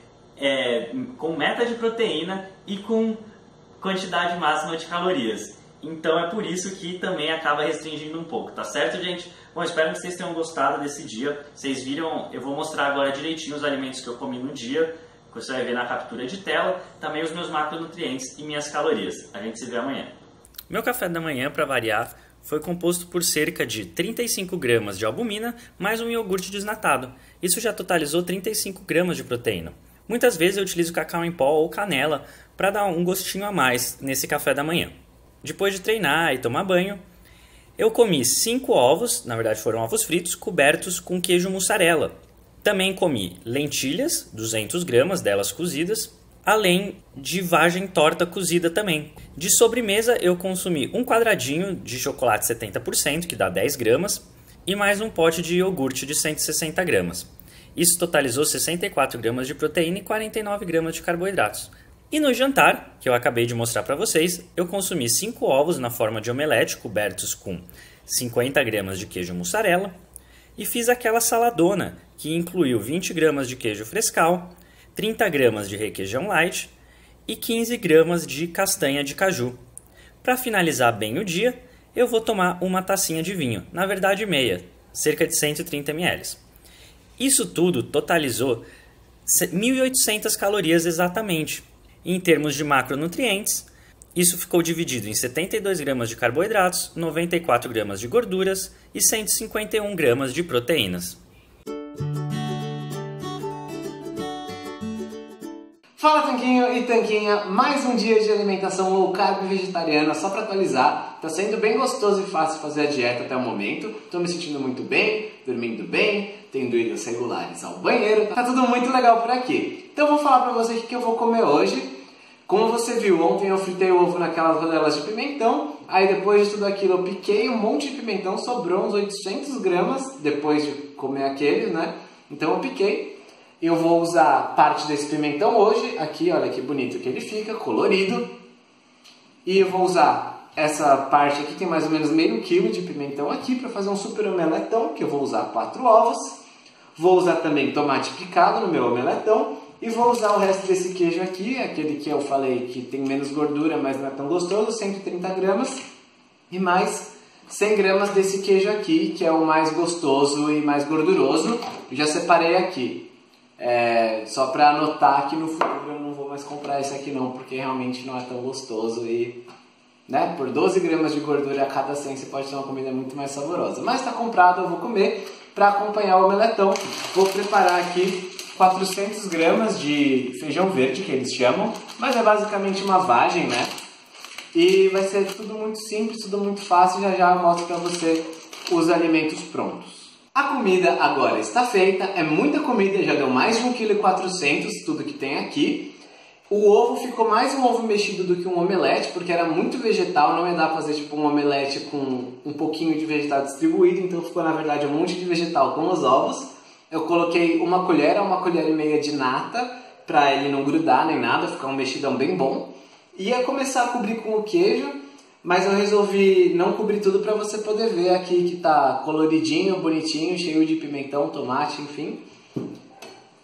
Speaker 2: com meta de proteína e com quantidade máxima de calorias. Então é por isso que também acaba restringindo um pouco, tá certo, gente? Bom, espero que vocês tenham gostado desse dia. Vocês viram, eu vou mostrar agora direitinho os alimentos que eu comi no dia, que você vai ver na captura de tela, também os meus macronutrientes e minhas calorias. A gente se vê amanhã. Meu café da manhã, para variar, foi composto por cerca de 35 gramas de albumina mais um iogurte desnatado. Isso já totalizou 35 gramas de proteína. Muitas vezes eu utilizo cacau em pó ou canela para dar um gostinho a mais nesse café da manhã. Depois de treinar e tomar banho, eu comi 5 ovos, na verdade foram ovos fritos, cobertos com queijo mussarela. Também comi lentilhas, 200 gramas delas cozidas, além de vagem torta cozida também. De sobremesa eu consumi um quadradinho de chocolate 70%, que dá 10 gramas, e mais um pote de iogurte de 160 gramas. Isso totalizou 64 gramas de proteína e 49 gramas de carboidratos. E no jantar, que eu acabei de mostrar para vocês, eu consumi 5 ovos na forma de omelete, cobertos com 50 gramas de queijo mussarela, e fiz aquela saladona, que incluiu 20 gramas de queijo frescal, 30 gramas de requeijão light e 15 gramas de castanha de caju. Para finalizar bem o dia, eu vou tomar uma tacinha de vinho, na verdade meia, cerca de 130 ml. Isso tudo totalizou 1.800 calorias exatamente. Em termos de macronutrientes, isso ficou dividido em 72 gramas de carboidratos, 94 gramas de gorduras e 151 gramas de proteínas.
Speaker 1: Fala Tanquinho e Tanquinha, mais um dia de alimentação low carb vegetariana, só para atualizar. Tá sendo bem gostoso e fácil fazer a dieta até o momento. Tô me sentindo muito bem, dormindo bem, tendo idas regulares ao banheiro. Tá tudo muito legal por aqui. Então eu vou falar pra você o que eu vou comer hoje. Como você viu, ontem eu fritei o ovo naquelas rodelas de pimentão. Aí depois de tudo aquilo eu piquei um monte de pimentão, sobrou uns 800 gramas depois de comer aqueles, né? Então eu piquei. Eu vou usar parte desse pimentão hoje, aqui, olha que bonito que ele fica, colorido. E eu vou usar essa parte aqui, tem mais ou menos meio quilo de pimentão aqui, para fazer um super omeletão, que eu vou usar 4 ovos. Vou usar também tomate picado no meu omeletão. E vou usar o resto desse queijo aqui, aquele que eu falei que tem menos gordura, mas não é tão gostoso, 130 gramas. E mais 100 gramas desse queijo aqui, que é o mais gostoso e mais gorduroso. Eu já separei aqui. Só para anotar que no futuro eu não vou mais comprar esse aqui não, porque realmente não é tão gostoso e, né, por 12 gramas de gordura a cada 100 você pode ter uma comida muito mais saborosa. Mas está comprado, eu vou comer. Para acompanhar o omeletão, vou preparar aqui 400 gramas de feijão verde, que eles chamam, mas é basicamente uma vagem, né? E vai ser tudo muito simples, tudo muito fácil, já eu mostro para você os alimentos prontos. A comida agora está feita, é muita comida, já deu mais de 1,4 kg, tudo que tem aqui. O ovo ficou mais um ovo mexido do que um omelete, porque era muito vegetal, não ia dar pra fazer tipo um omelete com um pouquinho de vegetal distribuído, então ficou na verdade um monte de vegetal com os ovos. Eu coloquei uma colher a 1,5 colher de nata, pra ele não grudar nem nada, ficar um mexidão bem bom. Ia começar a cobrir com o queijo, mas eu resolvi não cobrir tudo para você poder ver aqui que tá coloridinho, bonitinho, cheio de pimentão, tomate, enfim.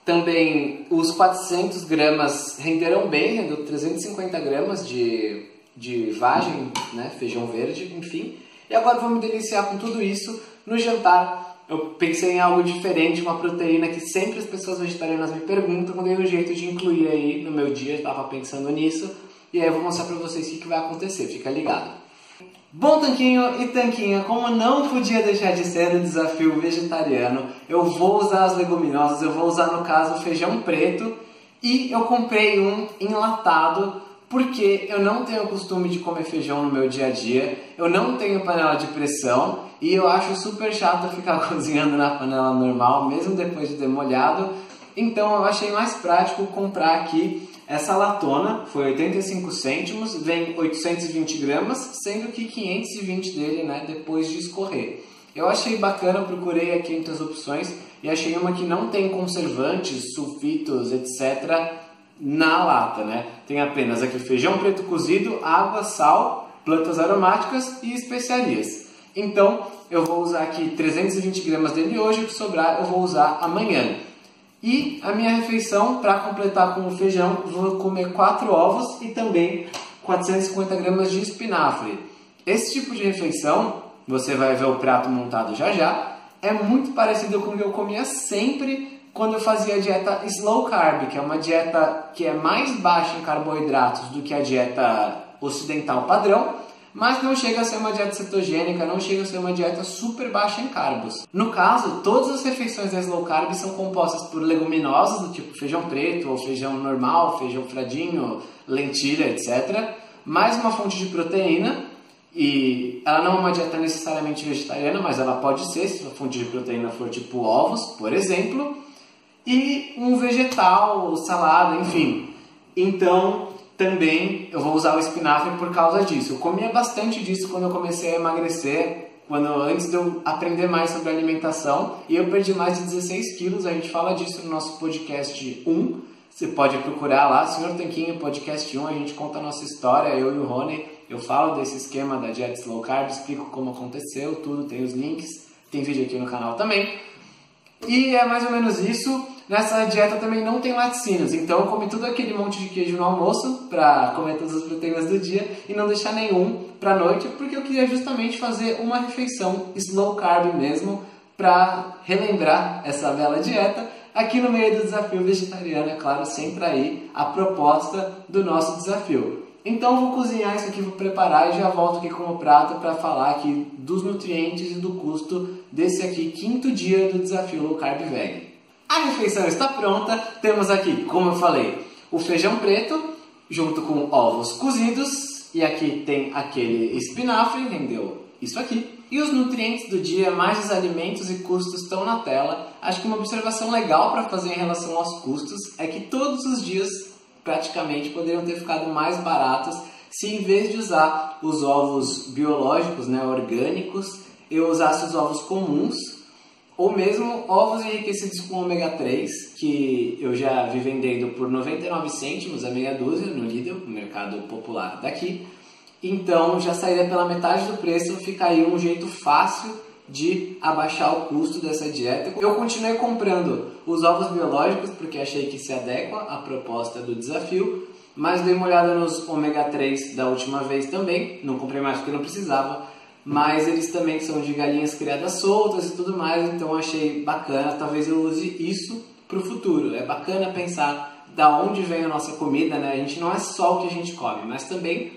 Speaker 1: Também os 400 gramas renderam bem, rendeu 350 gramas de de vagem, né, feijão verde, enfim. E agora vou me deliciar com tudo isso no jantar. Eu pensei em algo diferente, uma proteína que sempre as pessoas vegetarianas me perguntam, eu dei um jeito de incluir aí no meu dia, estava pensando nisso. E aí eu vou mostrar pra vocês o que vai acontecer, fica ligado. Bom, Tanquinho e Tanquinha, como não podia deixar de ser no desafio vegetariano, eu vou usar as leguminosas, eu vou usar no caso o feijão preto e eu comprei um enlatado porque eu não tenho o costume de comer feijão no meu dia a dia, eu não tenho panela de pressão e eu acho super chato ficar cozinhando na panela normal, mesmo depois de ter molhado. Então eu achei mais prático comprar aqui essa latona, foi 85 cêntimos, vem 820 gramas, sendo que 520 dele, né, depois de escorrer. Eu achei bacana, procurei aqui entre as opções e achei uma que não tem conservantes, sulfitos, etc. na lata, né? Tem apenas aqui feijão preto cozido, água, sal, plantas aromáticas e especiarias. Então eu vou usar aqui 320 gramas dele hoje, o que sobrar eu vou usar amanhã. E a minha refeição, para completar com o feijão, vou comer 4 ovos e também 450 gramas de espinafre. Esse tipo de refeição, você vai ver o prato montado já já, é muito parecido com o que eu comia sempre quando eu fazia a dieta slow carb, que é uma dieta que é mais baixa em carboidratos do que a dieta ocidental padrão, mas não chega a ser uma dieta cetogênica, não chega a ser uma dieta super baixa em carbos. No caso, todas as refeições da slow carb são compostas por leguminosas, do tipo feijão preto, ou feijão normal, feijão fradinho, lentilha, etc. Mais uma fonte de proteína, e ela não é uma dieta necessariamente vegetariana, mas ela pode ser, se a fonte de proteína for tipo ovos, por exemplo, e um vegetal, salada, enfim. Então também eu vou usar o espinafre por causa disso. Eu comia bastante disso quando eu comecei a emagrecer, antes de eu aprender mais sobre alimentação, e eu perdi mais de 16 quilos. A gente fala disso no nosso podcast 1. Você pode procurar lá, Sr. Tanquinho, podcast 1, a gente conta a nossa história, eu e o Rony. Eu falo desse esquema da dieta slow carb, explico como aconteceu, tudo, tem os links, tem vídeo aqui no canal também. E é mais ou menos isso. Nessa dieta também não tem laticínios, então eu comi tudo aquele monte de queijo no almoço para comer todas as proteínas do dia e não deixar nenhum para noite, porque eu queria justamente fazer uma refeição slow carb mesmo para relembrar essa bela dieta aqui no meio do desafio vegetariano, é claro, sempre aí a proposta do nosso desafio. Então vou cozinhar isso aqui, vou preparar e já volto aqui com o prato para falar aqui dos nutrientes e do custo desse aqui 5º dia do desafio Low Carb Veg. A refeição está pronta, temos aqui, como eu falei, o feijão preto junto com ovos cozidos e aqui tem aquele espinafre, rendeu isso aqui. E os nutrientes do dia, mais os alimentos e custos estão na tela. Acho que uma observação legal para fazer em relação aos custos é que todos os dias praticamente poderiam ter ficado mais baratos se em vez de usar os ovos biológicos, né, orgânicos, eu usasse os ovos comuns ou mesmo ovos enriquecidos com ômega 3, que eu já vi vendendo por 99 cêntimos a meia dúzia no Lidl, no mercado popular daqui. Então já sairia pela metade do preço, fica aí um jeito fácil de abaixar o custo dessa dieta. Eu continuei comprando os ovos biológicos porque achei que se adequa à proposta do desafio, mas dei uma olhada nos ômega 3 da última vez também, não comprei mais porque não precisava, mas eles também são de galinhas criadas soltas e tudo mais, então achei bacana, talvez eu use isso para o futuro. É bacana pensar da onde vem a nossa comida, né? A gente não é só o que a gente come, mas também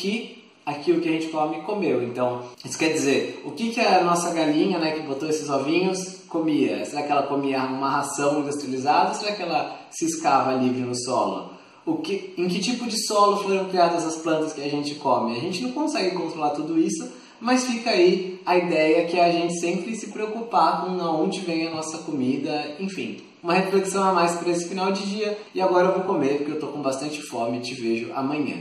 Speaker 1: aquilo que a gente come comeu. Então, isso quer dizer, o que a nossa galinha, né, que botou esses ovinhos, comia? Será que ela comia uma ração industrializada ou será que ela ciscava livre no solo? Em que tipo de solo foram criadas as plantas que a gente come? A gente não consegue controlar tudo isso, mas fica aí a ideia que a gente sempre se preocupar com onde vem a nossa comida, enfim. Uma reflexão a mais para esse final de dia. E agora eu vou comer porque eu tô com bastante fome e te vejo amanhã.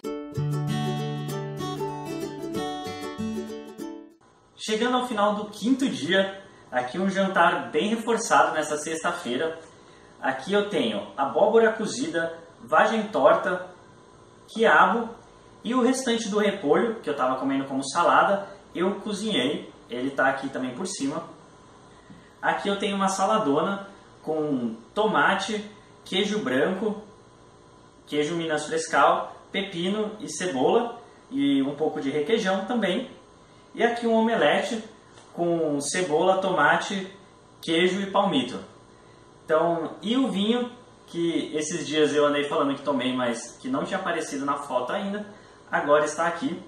Speaker 2: Chegando ao final do 5º dia, aqui um jantar bem reforçado nessa sexta-feira. Aqui eu tenho abóbora cozida, vagem torta, quiabo e o restante do repolho, que eu estava comendo como salada, eu cozinhei. Ele está aqui também por cima. Aqui eu tenho uma saladona com tomate, queijo branco, queijo Minas Frescal, pepino e cebola. e um pouco de requeijão também. E aqui um omelete com cebola, tomate, queijo e palmito. Então, e o vinho, que esses dias eu andei falando que tomei, mas que não tinha aparecido na foto ainda, agora está aqui.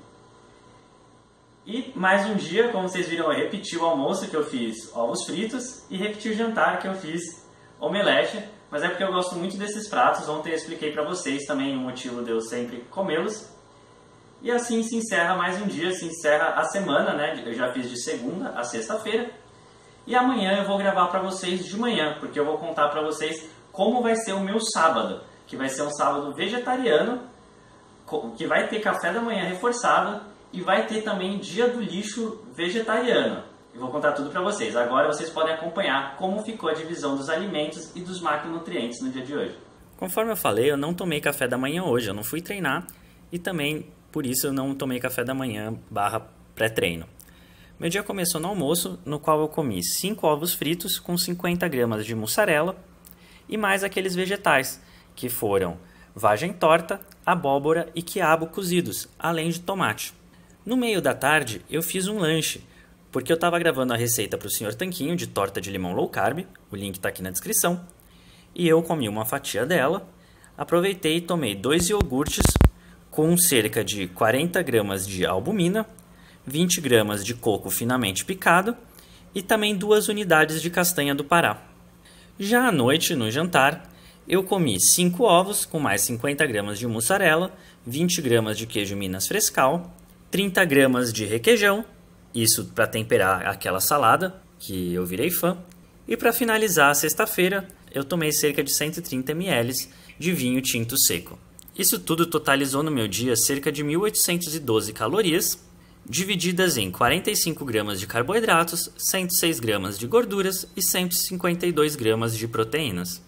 Speaker 2: E mais um dia, como vocês viram, eu repeti o almoço, que eu fiz ovos fritos, e repeti o jantar, que eu fiz omelete, mas é porque eu gosto muito desses pratos. Ontem eu expliquei para vocês também o motivo de eu sempre comê-los. E assim se encerra mais um dia, se encerra a semana, né? Eu já fiz de segunda a sexta-feira. E amanhã eu vou gravar para vocês de manhã, porque eu vou contar para vocês como vai ser o meu sábado, que vai ser um sábado vegetariano, que vai ter café da manhã reforçado e vai ter também dia do lixo vegetariano. Eu vou contar tudo para vocês. Agora vocês podem acompanhar como ficou a divisão dos alimentos e dos macronutrientes no dia de hoje. Conforme eu falei, eu não tomei café da manhã hoje, eu não fui treinar e também por isso eu não tomei café da manhã / pré-treino. Meu dia começou no almoço, no qual eu comi 5 ovos fritos com 50 gramas de mussarela e mais aqueles vegetais, que foram vagem torta, abóbora e quiabo cozidos, além de tomate. No meio da tarde, eu fiz um lanche, porque eu estava gravando a receita para o Sr. Tanquinho de torta de limão low carb, o link está aqui na descrição, e eu comi uma fatia dela, aproveitei e tomei 2 iogurtes com cerca de 40 gramas de albumina, 20 gramas de coco finamente picado e também 2 unidades de castanha do Pará. Já à noite, no jantar, eu comi 5 ovos com mais 50 gramas de mussarela, 20 gramas de queijo Minas Frescal, 30 gramas de requeijão, isso para temperar aquela salada, que eu virei fã. E para finalizar a sexta-feira, eu tomei cerca de 130 ml de vinho tinto seco. Isso tudo totalizou no meu dia cerca de 1.812 calorias, divididas em 45 gramas de carboidratos, 106 gramas de gorduras e 152 gramas de proteínas.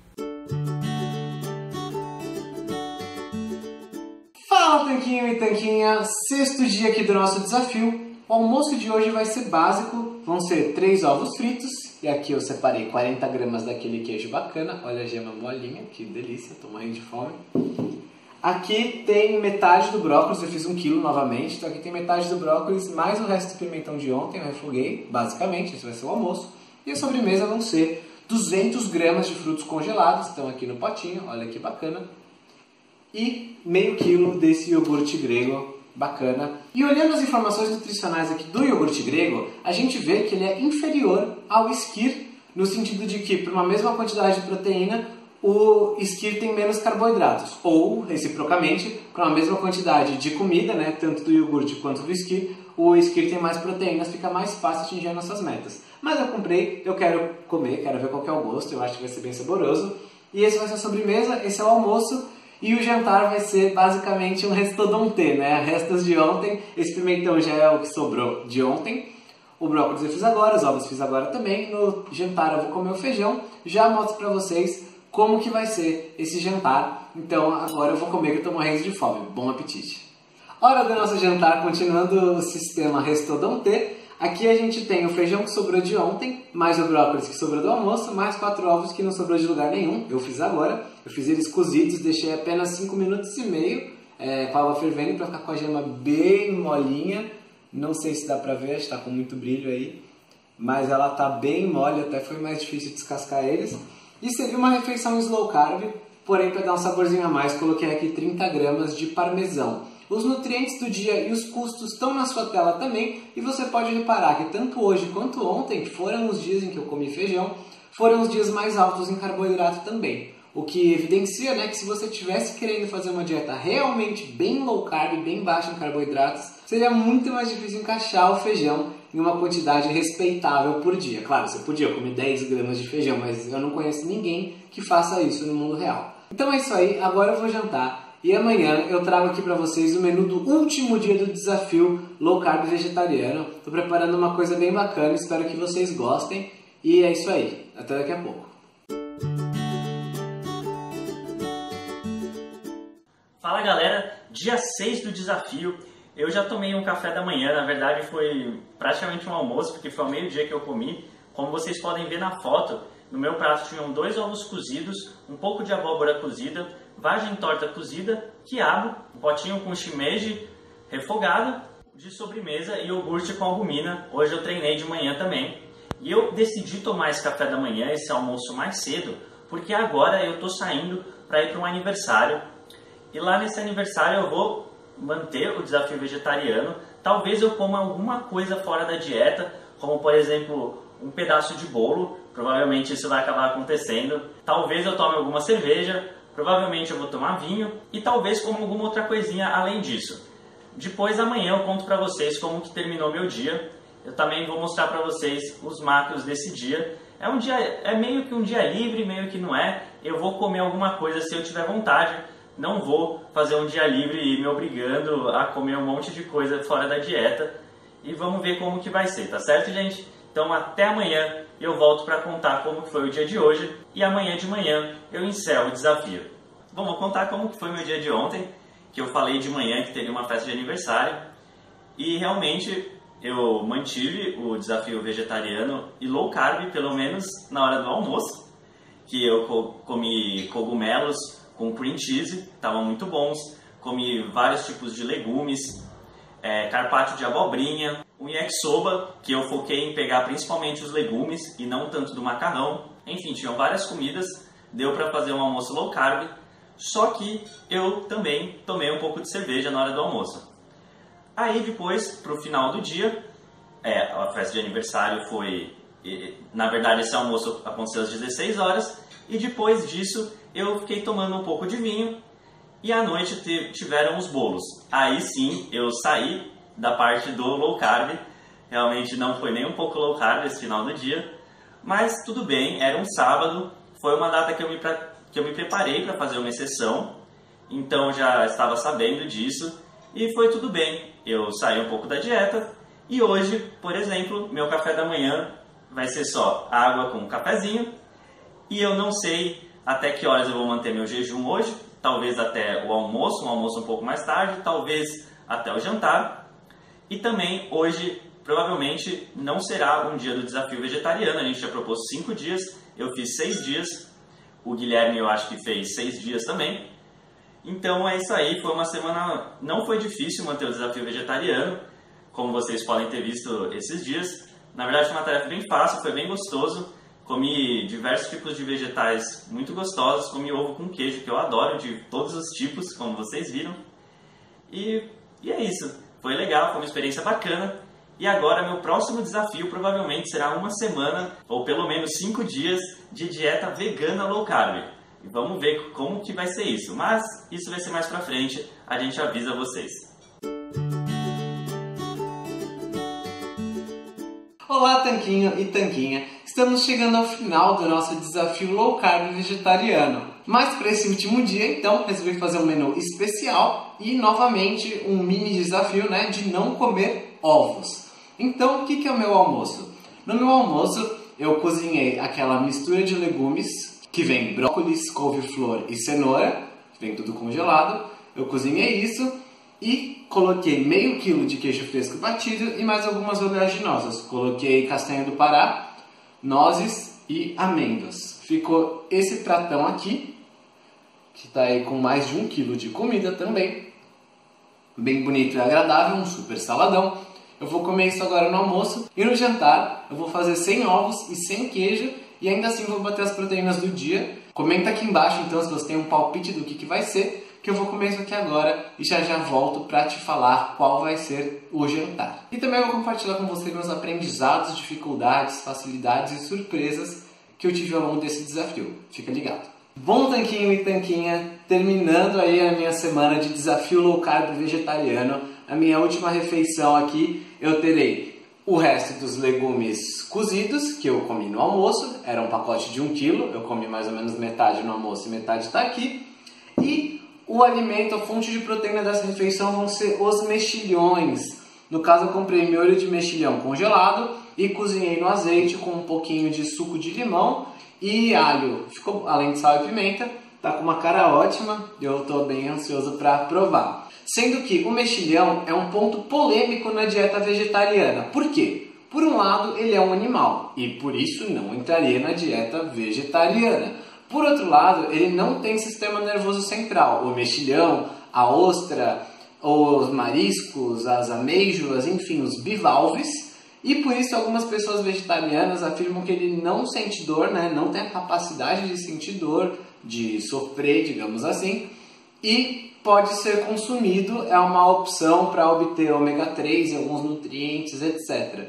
Speaker 1: Fala, Tanquinho e Tanquinha! 6º dia aqui do nosso desafio. O almoço de hoje vai ser básico, vão ser 3 ovos fritos, e aqui eu separei 40 gramas daquele queijo bacana, olha a gema molinha, que delícia, tô morrendo de fome. Aqui tem metade do brócolis, eu fiz 1 quilo novamente, então aqui tem metade do brócolis, mais o resto do pimentão de ontem, eu refoguei, basicamente, esse vai ser o almoço. E a sobremesa vão ser 200 gramas de frutos congelados, estão aqui no potinho, olha que bacana. E meio quilo desse iogurte grego, bacana. E olhando as informações nutricionais aqui do iogurte grego, a gente vê que ele é inferior ao skyr, no sentido de que, por uma mesma quantidade de proteína, o skyr tem menos carboidratos, ou, reciprocamente, para a mesma quantidade de comida, né, tanto do iogurte quanto do skyr, o skyr tem mais proteínas, fica mais fácil atingir as nossas metas. Mas eu comprei, eu quero comer, quero ver qual que é o gosto, eu acho que vai ser bem saboroso. E esse vai ser a sobremesa, esse é o almoço, e o jantar vai ser basicamente um restauranté, né, restas de ontem. Esse pimentão já é o que sobrou de ontem. O brócolis eu fiz agora, os ovos fiz agora também. No jantar eu vou comer o feijão, já mostro pra vocês como que vai ser esse jantar. Então agora eu vou comer que eu tô morrendo de fome. Bom apetite! Hora do nosso jantar, continuando o sistema restauranté. Aqui a gente tem o feijão que sobrou de ontem, mais o brócolis que sobrou do almoço, mais 4 ovos que não sobrou de lugar nenhum. Eu fiz agora, eu fiz eles cozidos, deixei apenas 5 minutos e meio com a água fervendo para ficar com a gema bem molinha. Não sei se dá pra ver, está com muito brilho aí, mas ela tá bem mole, até foi mais difícil descascar eles. E seria uma refeição slow carb, porém para dar um saborzinho a mais, coloquei aqui 30 gramas de parmesão. Os nutrientes do dia e os custos estão na sua tela também, e você pode reparar que tanto hoje quanto ontem, que foram os dias em que eu comi feijão, foram os dias mais altos em carboidrato também. O que evidencia, né, que se você estivesse querendo fazer uma dieta realmente bem low carb, bem baixa em carboidratos, seria muito mais difícil encaixar o feijão em uma quantidade respeitável por dia. Claro, você podia comer 10 gramas de feijão, mas eu não conheço ninguém que faça isso no mundo real. Então é isso aí, agora eu vou jantar. E amanhã eu trago aqui pra vocês o menu do último dia do desafio low carb vegetariano. Tô preparando uma coisa bem bacana, espero que vocês gostem. E é isso aí, até daqui a pouco.
Speaker 2: Fala galera, dia 6 do desafio. Eu já tomei um café da manhã, na verdade foi praticamente um almoço, porque foi ao meio-dia que eu comi. Como vocês podem ver na foto, no meu prato tinham 2 ovos cozidos, um pouco de abóbora cozida, vagem torta cozida, quiabo, um potinho com shimeji, refogado, de sobremesa e iogurte com albumina. Hoje eu treinei de manhã também. E eu decidi tomar esse café da manhã, esse almoço mais cedo, porque agora eu estou saindo para ir para um aniversário. E lá nesse aniversário eu vou manter o desafio vegetariano. Talvez eu coma alguma coisa fora da dieta, como por exemplo um pedaço de bolo. Provavelmente isso vai acabar acontecendo. Talvez eu tome alguma cerveja, provavelmente eu vou tomar vinho e talvez como alguma outra coisinha além disso. Depois amanhã eu conto para vocês como que terminou meu dia. Eu também vou mostrar para vocês os macros desse dia. É meio que um dia livre, meio que não é. Eu vou comer alguma coisa se eu tiver vontade. Não vou fazer um dia livre e me obrigando a comer um monte de coisa fora da dieta. E vamos ver como que vai ser, tá certo, gente? Então até amanhã eu volto para contar como foi o dia de hoje. E amanhã de manhã eu encerro o desafio. Bom, vou contar como que foi meu dia de ontem. Que eu falei de manhã que teria uma festa de aniversário. E realmente eu mantive o desafio vegetariano e low carb, pelo menos na hora do almoço. Que eu comi cogumelos com cream cheese, estavam muito bons. Comi vários tipos de legumes, carpaccio de abobrinha, um yakisoba, que eu foquei em pegar principalmente os legumes e não tanto do macarrão. Enfim, tinham várias comidas, deu para fazer um almoço low carb, só que eu também tomei um pouco de cerveja na hora do almoço. Aí depois, pro final do dia, a festa de aniversário foi... Na verdade, esse almoço aconteceu às 16 horas, e depois disso eu fiquei tomando um pouco de vinho, e à noite tiveram os bolos. Aí sim, eu saí da parte do low carb, realmente não foi nem um pouco low carb esse final do dia, mas tudo bem, era um sábado, foi uma data que eu me preparei para fazer uma exceção, então já estava sabendo disso, e foi tudo bem. Eu saí um pouco da dieta, e hoje, por exemplo, meu café da manhã vai ser só água com um cafezinho, e eu não sei até que horas eu vou manter meu jejum hoje, talvez até o almoço, um almoço um pouco mais tarde, talvez até o jantar. E também hoje, provavelmente, não será um dia do desafio vegetariano, a gente já propôs 5 dias, eu fiz 6 dias, o Guilherme eu acho que fez 6 dias também. Então é isso aí, foi uma semana, não foi difícil manter o desafio vegetariano, como vocês podem ter visto esses dias. Na verdade foi uma tarefa bem fácil, foi bem gostoso. Comi diversos tipos de vegetais muito gostosos, comi ovo com queijo, que eu adoro, de todos os tipos, como vocês viram. E é isso, foi legal, foi uma experiência bacana. E agora meu próximo desafio provavelmente será uma semana, ou pelo menos 5 dias, de dieta vegana low carb. E vamos ver como que vai ser isso, mas isso vai ser mais pra frente, a gente avisa vocês.
Speaker 1: Olá, Tanquinho e Tanquinha! Estamos chegando ao final do nosso desafio low carb vegetariano. Mas para esse último dia, então, resolvi fazer um menu especial e, novamente, um mini desafio, né, de não comer ovos. Então, o que é o meu almoço? No meu almoço, eu cozinhei aquela mistura de legumes que vem brócolis, couve-flor e cenoura, vem tudo congelado. Eu cozinhei isso e coloquei meio quilo de queijo fresco batido e mais algumas oleaginosas. Coloquei castanha do Pará, nozes e amêndoas. Ficou esse pratão aqui, que está aí com mais de 1 quilo de comida também. Bem bonito e agradável, um super saladão. Eu vou comer isso agora no almoço. E no jantar eu vou fazer sem ovos e sem queijo. E ainda assim vou bater as proteínas do dia. Comenta aqui embaixo então se você tem um palpite do que vai ser, que eu vou comer isso aqui agora e já volto para te falar qual vai ser o jantar. E também vou compartilhar com você meus aprendizados, dificuldades, facilidades e surpresas que eu tive ao longo desse desafio. Fica ligado. Bom, Tanquinho e Tanquinha, terminando aí a minha semana de desafio low carb vegetariano, a minha última refeição aqui, eu terei o resto dos legumes cozidos, que eu comi no almoço, era um pacote de 1 quilo, eu comi mais ou menos metade no almoço e metade está aqui. E o alimento, a fonte de proteína dessa refeição vão ser os mexilhões. No caso eu comprei miolo de mexilhão congelado e cozinhei no azeite com um pouquinho de suco de limão e alho. Ficou, além de sal e pimenta, tá com uma cara ótima e eu estou bem ansioso para provar. Sendo que o mexilhão é um ponto polêmico na dieta vegetariana. Por quê? Por um lado, ele é um animal e por isso não entraria na dieta vegetariana. Por outro lado, ele não tem sistema nervoso central. O mexilhão, a ostra, os mariscos, as amêijoas, enfim, os bivalves. E por isso algumas pessoas vegetarianas afirmam que ele não sente dor, né? Não tem a capacidade de sentir dor, de sofrer, digamos assim. E pode ser consumido, é uma opção para obter ômega 3 e alguns nutrientes, etc.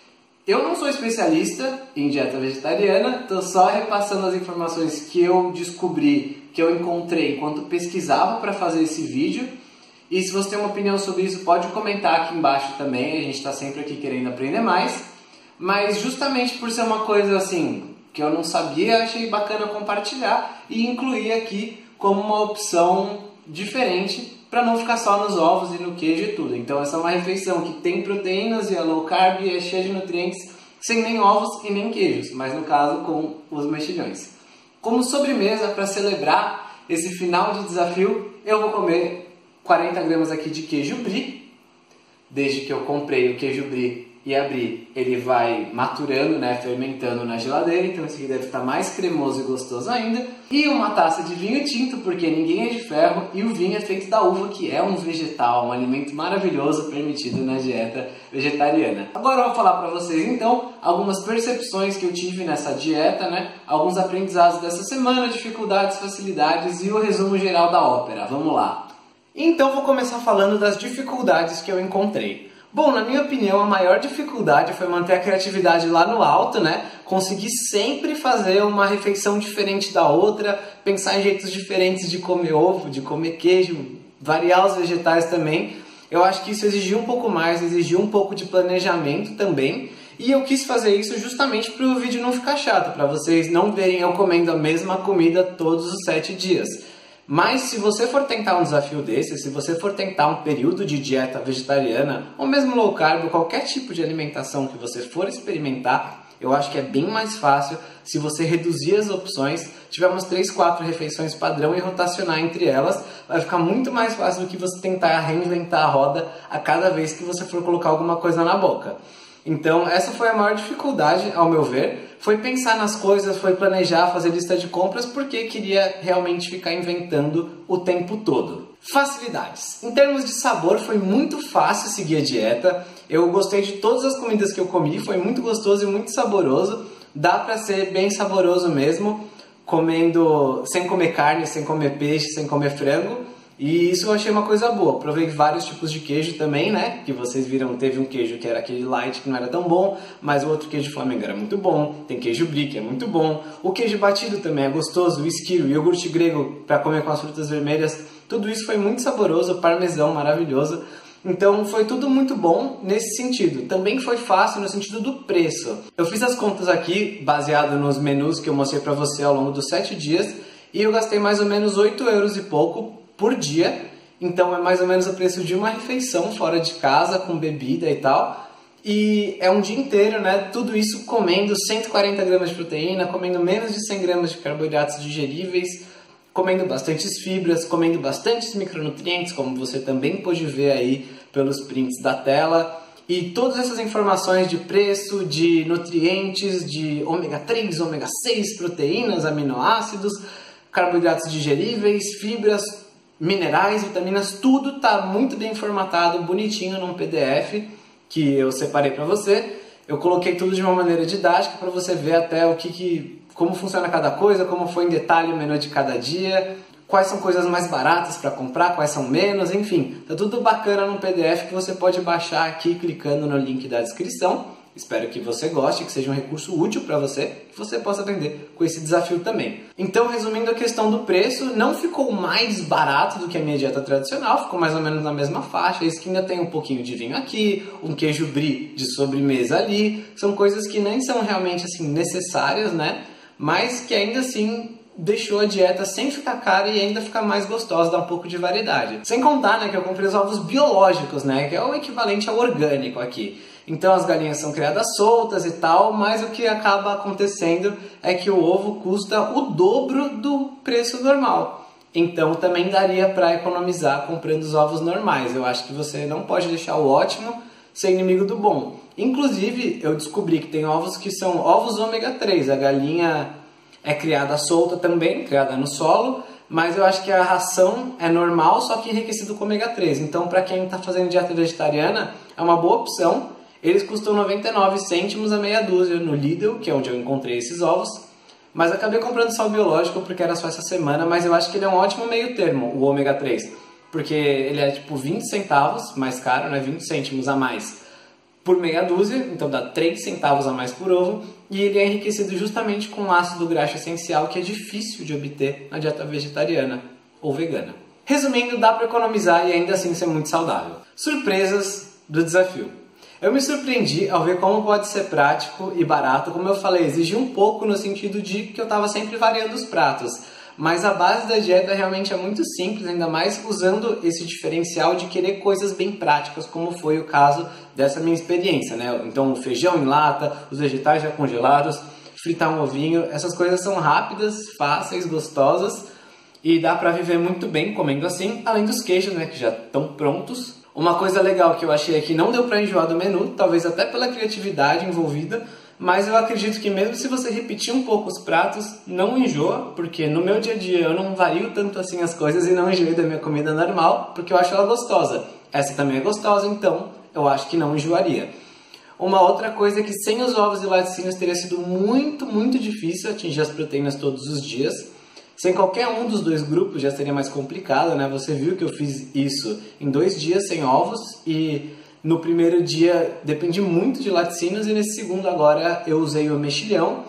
Speaker 1: Eu não sou especialista em dieta vegetariana, estou só repassando as informações que eu descobri, que eu encontrei enquanto pesquisava para fazer esse vídeo. E se você tem uma opinião sobre isso, pode comentar aqui embaixo também, a gente está sempre aqui querendo aprender mais. Mas justamente por ser uma coisa assim, que eu não sabia, achei bacana compartilhar e incluir aqui como uma opção diferente para não ficar só nos ovos e no queijo e tudo. Então essa é uma refeição que tem proteínas e é low carb e é cheia de nutrientes, sem nem ovos e nem queijos, mas no caso com os mexilhões. Como sobremesa, para celebrar esse final de desafio, eu vou comer 40 gramas aqui de queijo brie. Desde que eu comprei o queijo brie e abri, ele vai maturando, né, fermentando na geladeira, então esse aqui deve estar mais cremoso e gostoso ainda. E uma taça de vinho tinto, porque ninguém é de ferro, e o vinho é feito da uva, que é um vegetal, um alimento maravilhoso permitido na dieta vegetariana. Agora eu vou falar para vocês então algumas percepções que eu tive nessa dieta, né, alguns aprendizados dessa semana, dificuldades, facilidades e o resumo geral da ópera. Vamos lá! Então vou começar falando das dificuldades que eu encontrei. Bom, na minha opinião, a maior dificuldade foi manter a criatividade lá no alto, né? Conseguir sempre fazer uma refeição diferente da outra, pensar em jeitos diferentes de comer ovo, de comer queijo, variar os vegetais também. Eu acho que isso exigiu um pouco mais, exigiu um pouco de planejamento também. E eu quis fazer isso justamente para o vídeo não ficar chato, para vocês não verem eu comendo a mesma comida todos os 7 dias. Mas se você for tentar um desafio desse, se você for tentar um período de dieta vegetariana, ou mesmo low carb, qualquer tipo de alimentação que você for experimentar, eu acho que é bem mais fácil se você reduzir as opções, tiver umas 3, 4 refeições padrão e rotacionar entre elas, vai ficar muito mais fácil do que você tentar reinventar a roda a cada vez que você for colocar alguma coisa na boca. Então essa foi a maior dificuldade, ao meu ver, foi pensar nas coisas, foi planejar, fazer lista de compras, porque queria realmente ficar inventando o tempo todo. Facilidades. Em termos de sabor, foi muito fácil seguir a dieta. Eu gostei de todas as comidas que eu comi, foi muito gostoso e muito saboroso. Dá pra ser bem saboroso mesmo, comendo sem comer carne, sem comer peixe, sem comer frango. E isso eu achei uma coisa boa. Provei vários tipos de queijo também, né? Que vocês viram, teve um queijo que era aquele light que não era tão bom, mas o outro queijo Flamengo era muito bom. Tem queijo brie que é muito bom. O queijo batido também é gostoso. O esquilo, o iogurte grego para comer com as frutas vermelhas. Tudo isso foi muito saboroso. Parmesão maravilhoso. Então foi tudo muito bom nesse sentido. Também foi fácil no sentido do preço. Eu fiz as contas aqui, baseado nos menus que eu mostrei para você ao longo dos 7 dias. E eu gastei mais ou menos 8 euros e pouco por dia, então é mais ou menos o preço de uma refeição fora de casa, com bebida e tal, e é um dia inteiro, né, tudo isso comendo 140 gramas de proteína, comendo menos de 100 gramas de carboidratos digeríveis, comendo bastantes fibras, comendo bastantes micronutrientes, como você também pode ver aí pelos prints da tela, e todas essas informações de preço, de nutrientes, de ômega 3, ômega 6, proteínas, aminoácidos, carboidratos digeríveis, fibras, minerais, vitaminas, tudo está muito bem formatado, bonitinho num PDF que eu separei para você. Eu coloquei tudo de uma maneira didática para você ver até como funciona cada coisa, como foi em detalhe o menu de cada dia, quais são coisas mais baratas para comprar, quais são menos, enfim. Tá tudo bacana num PDF que você pode baixar aqui clicando no link da descrição. Espero que você goste, que seja um recurso útil para você, que você possa aprender com esse desafio também. Então, resumindo a questão do preço, não ficou mais barato do que a minha dieta tradicional, ficou mais ou menos na mesma faixa. Isso que ainda tem um pouquinho de vinho aqui, um queijo brie de sobremesa ali, são coisas que nem são realmente assim necessárias, né? Mas que ainda assim deixou a dieta sem ficar cara e ainda ficar mais gostosa, dá um pouco de variedade. Sem contar, né, que eu comprei os ovos biológicos, né, que é o equivalente ao orgânico aqui. Então as galinhas são criadas soltas e tal, mas o que acaba acontecendo é que o ovo custa o dobro do preço normal. Então também daria para economizar comprando os ovos normais. Eu acho que você não pode deixar o ótimo ser inimigo do bom. Inclusive, eu descobri que tem ovos que são ovos ômega 3. A galinha é criada solta também, criada no solo, mas eu acho que a ração é normal, só que enriquecido com ômega 3. Então, para quem está fazendo dieta vegetariana, é uma boa opção. Eles custam 99 cêntimos a meia dúzia no Lidl, que é onde eu encontrei esses ovos. Mas acabei comprando só o biológico porque era só essa semana, mas eu acho que ele é um ótimo meio termo, o ômega 3. Porque ele é tipo 20 centavos mais caro, né? 20 cêntimos a mais por meia dúzia, então dá 3 centavos a mais por ovo. E ele é enriquecido justamente com ácido graxo essencial, que é difícil de obter na dieta vegetariana ou vegana. Resumindo, dá para economizar e ainda assim ser muito saudável. Surpresas do desafio. Eu me surpreendi ao ver como pode ser prático e barato. Como eu falei, exigi um pouco no sentido de que eu estava sempre variando os pratos. Mas a base da dieta realmente é muito simples, ainda mais usando esse diferencial de querer coisas bem práticas, como foi o caso dessa minha experiência, né? Então, o feijão em lata, os vegetais já congelados, fritar um ovinho, essas coisas são rápidas, fáceis, gostosas e dá pra viver muito bem comendo assim, além dos queijos, né, que já estão prontos. Uma coisa legal que eu achei é que não deu pra enjoar do menu, talvez até pela criatividade envolvida, mas eu acredito que mesmo se você repetir um pouco os pratos, não enjoa, porque no meu dia a dia eu não vario tanto assim as coisas e não enjoei da minha comida normal, porque eu acho ela gostosa. Essa também é gostosa, então eu acho que não enjoaria. Uma outra coisa é que sem os ovos e laticínios teria sido muito difícil atingir as proteínas todos os dias. Sem qualquer um dos dois grupos já seria mais complicado, né? Você viu que eu fiz isso em 2 dias sem ovos e no primeiro dia dependi muito de laticínios e nesse segundo agora eu usei o mexilhão.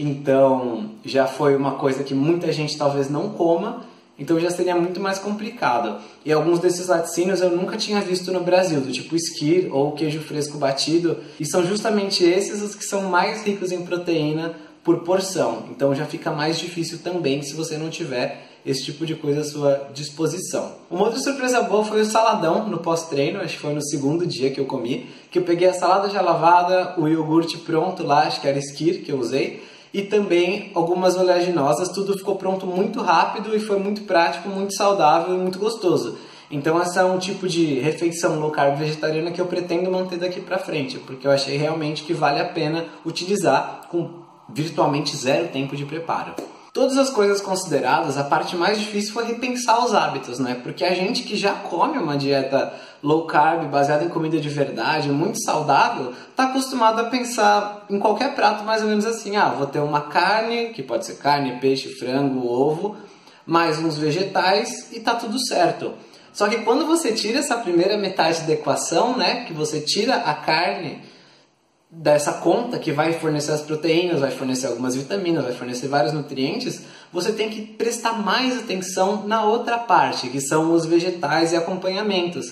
Speaker 1: Então já foi uma coisa que muita gente talvez não coma, então já seria muito mais complicado. E alguns desses laticínios eu nunca tinha visto no Brasil, do tipo skyr ou queijo fresco batido, e são justamente esses os que são mais ricos em proteína por porção. Então já fica mais difícil também se você não tiver esse tipo de coisa à sua disposição. Uma outra surpresa boa foi o saladão no pós-treino, acho que foi no segundo dia que eu comi, que eu peguei a salada já lavada, o iogurte pronto lá, acho que era skyr que eu usei, e também algumas oleaginosas, tudo ficou pronto muito rápido e foi muito prático, muito saudável e muito gostoso. Então essa é um tipo de refeição low carb vegetariana que eu pretendo manter daqui pra frente, porque eu achei realmente que vale a pena utilizar com virtualmente 0 tempo de preparo. Todas as coisas consideradas, a parte mais difícil foi repensar os hábitos, né? Porque a gente que já come uma dieta low carb, baseada em comida de verdade, muito saudável, está acostumado a pensar em qualquer prato mais ou menos assim. Ah, vou ter uma carne, que pode ser carne, peixe, frango, ovo, mais uns vegetais e tá tudo certo. Só que quando você tira essa primeira metade da equação, né? Que você tira a carne dessa conta que vai fornecer as proteínas, vai fornecer algumas vitaminas, vai fornecer vários nutrientes, você tem que prestar mais atenção na outra parte, que são os vegetais e acompanhamentos.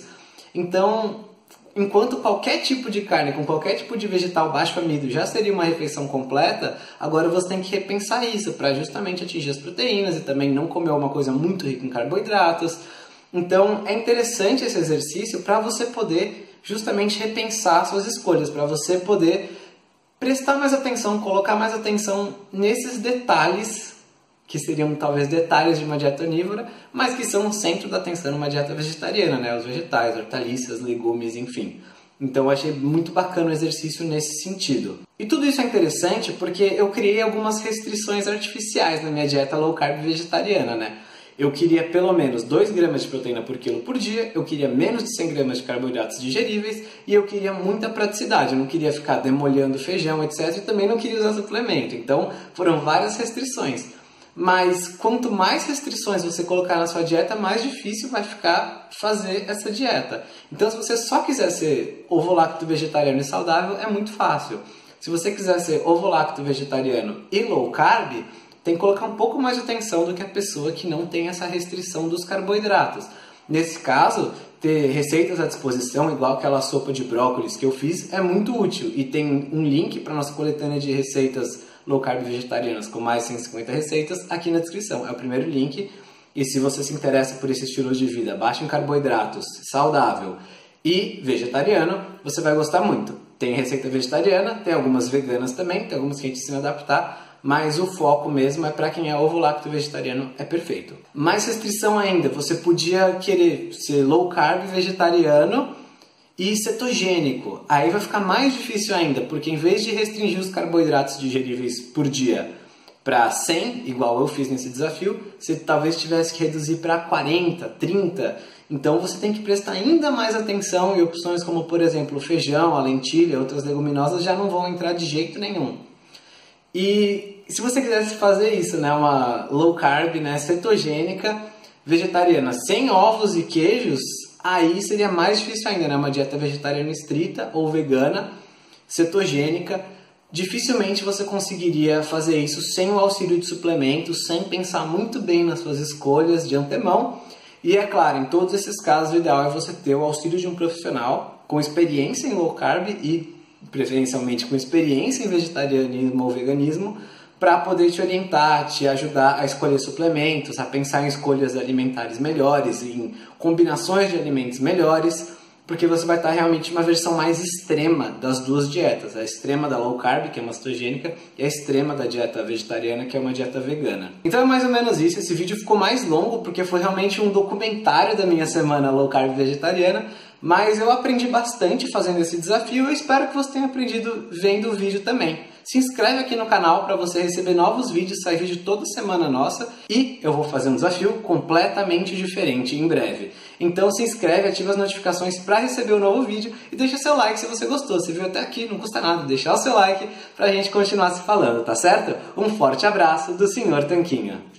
Speaker 1: Então, enquanto qualquer tipo de carne com qualquer tipo de vegetal baixo amido já seria uma refeição completa, agora você tem que repensar isso para justamente atingir as proteínas e também não comer uma coisa muito rica em carboidratos. Então, é interessante esse exercício para você poder justamente repensar suas escolhas, para você poder prestar mais atenção, colocar mais atenção nesses detalhes, que seriam talvez detalhes de uma dieta onívora, mas que são o centro da atenção numa dieta vegetariana, né? Os vegetais, hortaliças, legumes, enfim. Então eu achei muito bacana o exercício nesse sentido. E tudo isso é interessante porque eu criei algumas restrições artificiais na minha dieta low carb vegetariana, né? Eu queria pelo menos 2 gramas de proteína por quilo por dia, eu queria menos de 100 gramas de carboidratos digeríveis e eu queria muita praticidade, eu não queria ficar demolhando feijão, etc. E também não queria usar suplemento, então foram várias restrições. Mas quanto mais restrições você colocar na sua dieta, mais difícil vai ficar fazer essa dieta. Então se você só quiser ser ovo-lacto vegetariano e saudável, é muito fácil. Se você quiser ser ovo-lacto vegetariano e low carb, tem que colocar um pouco mais de atenção do que a pessoa que não tem essa restrição dos carboidratos. Nesse caso, ter receitas à disposição, igual aquela sopa de brócolis que eu fiz, é muito útil. E tem um link para a nossa coletânea de receitas low carb vegetarianas, com mais 150 receitas, aqui na descrição. É o primeiro link. E se você se interessa por esse estilo de vida baixo em carboidratos, saudável e vegetariano, você vai gostar muito. Tem receita vegetariana, tem algumas veganas também, tem algumas que a gente ensina a adaptar, mas o foco mesmo é para quem é ovo-lacto vegetariano, é perfeito. Mais restrição ainda, você podia querer ser low carb vegetariano e cetogênico. Aí vai ficar mais difícil ainda, porque em vez de restringir os carboidratos digeríveis por dia para 100, igual eu fiz nesse desafio, você talvez tivesse que reduzir para 40, 30. Então você tem que prestar ainda mais atenção, e opções como, por exemplo, o feijão, a lentilha, outras leguminosas já não vão entrar de jeito nenhum. E se você quisesse fazer isso, né, uma low carb, né, cetogênica, vegetariana, sem ovos e queijos, aí seria mais difícil ainda, né, uma dieta vegetariana estrita ou vegana, cetogênica. Dificilmente você conseguiria fazer isso sem o auxílio de suplementos, sem pensar muito bem nas suas escolhas de antemão. E é claro, em todos esses casos, o ideal é você ter o auxílio de um profissional com experiência em low carb e preferencialmente com experiência em vegetarianismo ou veganismo, para poder te orientar, te ajudar a escolher suplementos, a pensar em escolhas alimentares melhores, em combinações de alimentos melhores, porque você vai estar realmente uma versão mais extrema das duas dietas, a extrema da low carb, que é uma cetogênica, e a extrema da dieta vegetariana, que é uma dieta vegana. Então é mais ou menos isso. Esse vídeo ficou mais longo porque foi realmente um documentário da minha semana low carb vegetariana, mas eu aprendi bastante fazendo esse desafio e eu espero que você tenha aprendido vendo o vídeo também. Se inscreve aqui no canal para você receber novos vídeos, sai vídeo toda semana nossa, e eu vou fazer um desafio completamente diferente em breve. Então se inscreve, ativa as notificações para receber o novo vídeo e deixa seu like se você gostou. Se viu até aqui, não custa nada deixar o seu like para a gente continuar se falando, tá certo? Um forte abraço do Sr. Tanquinho.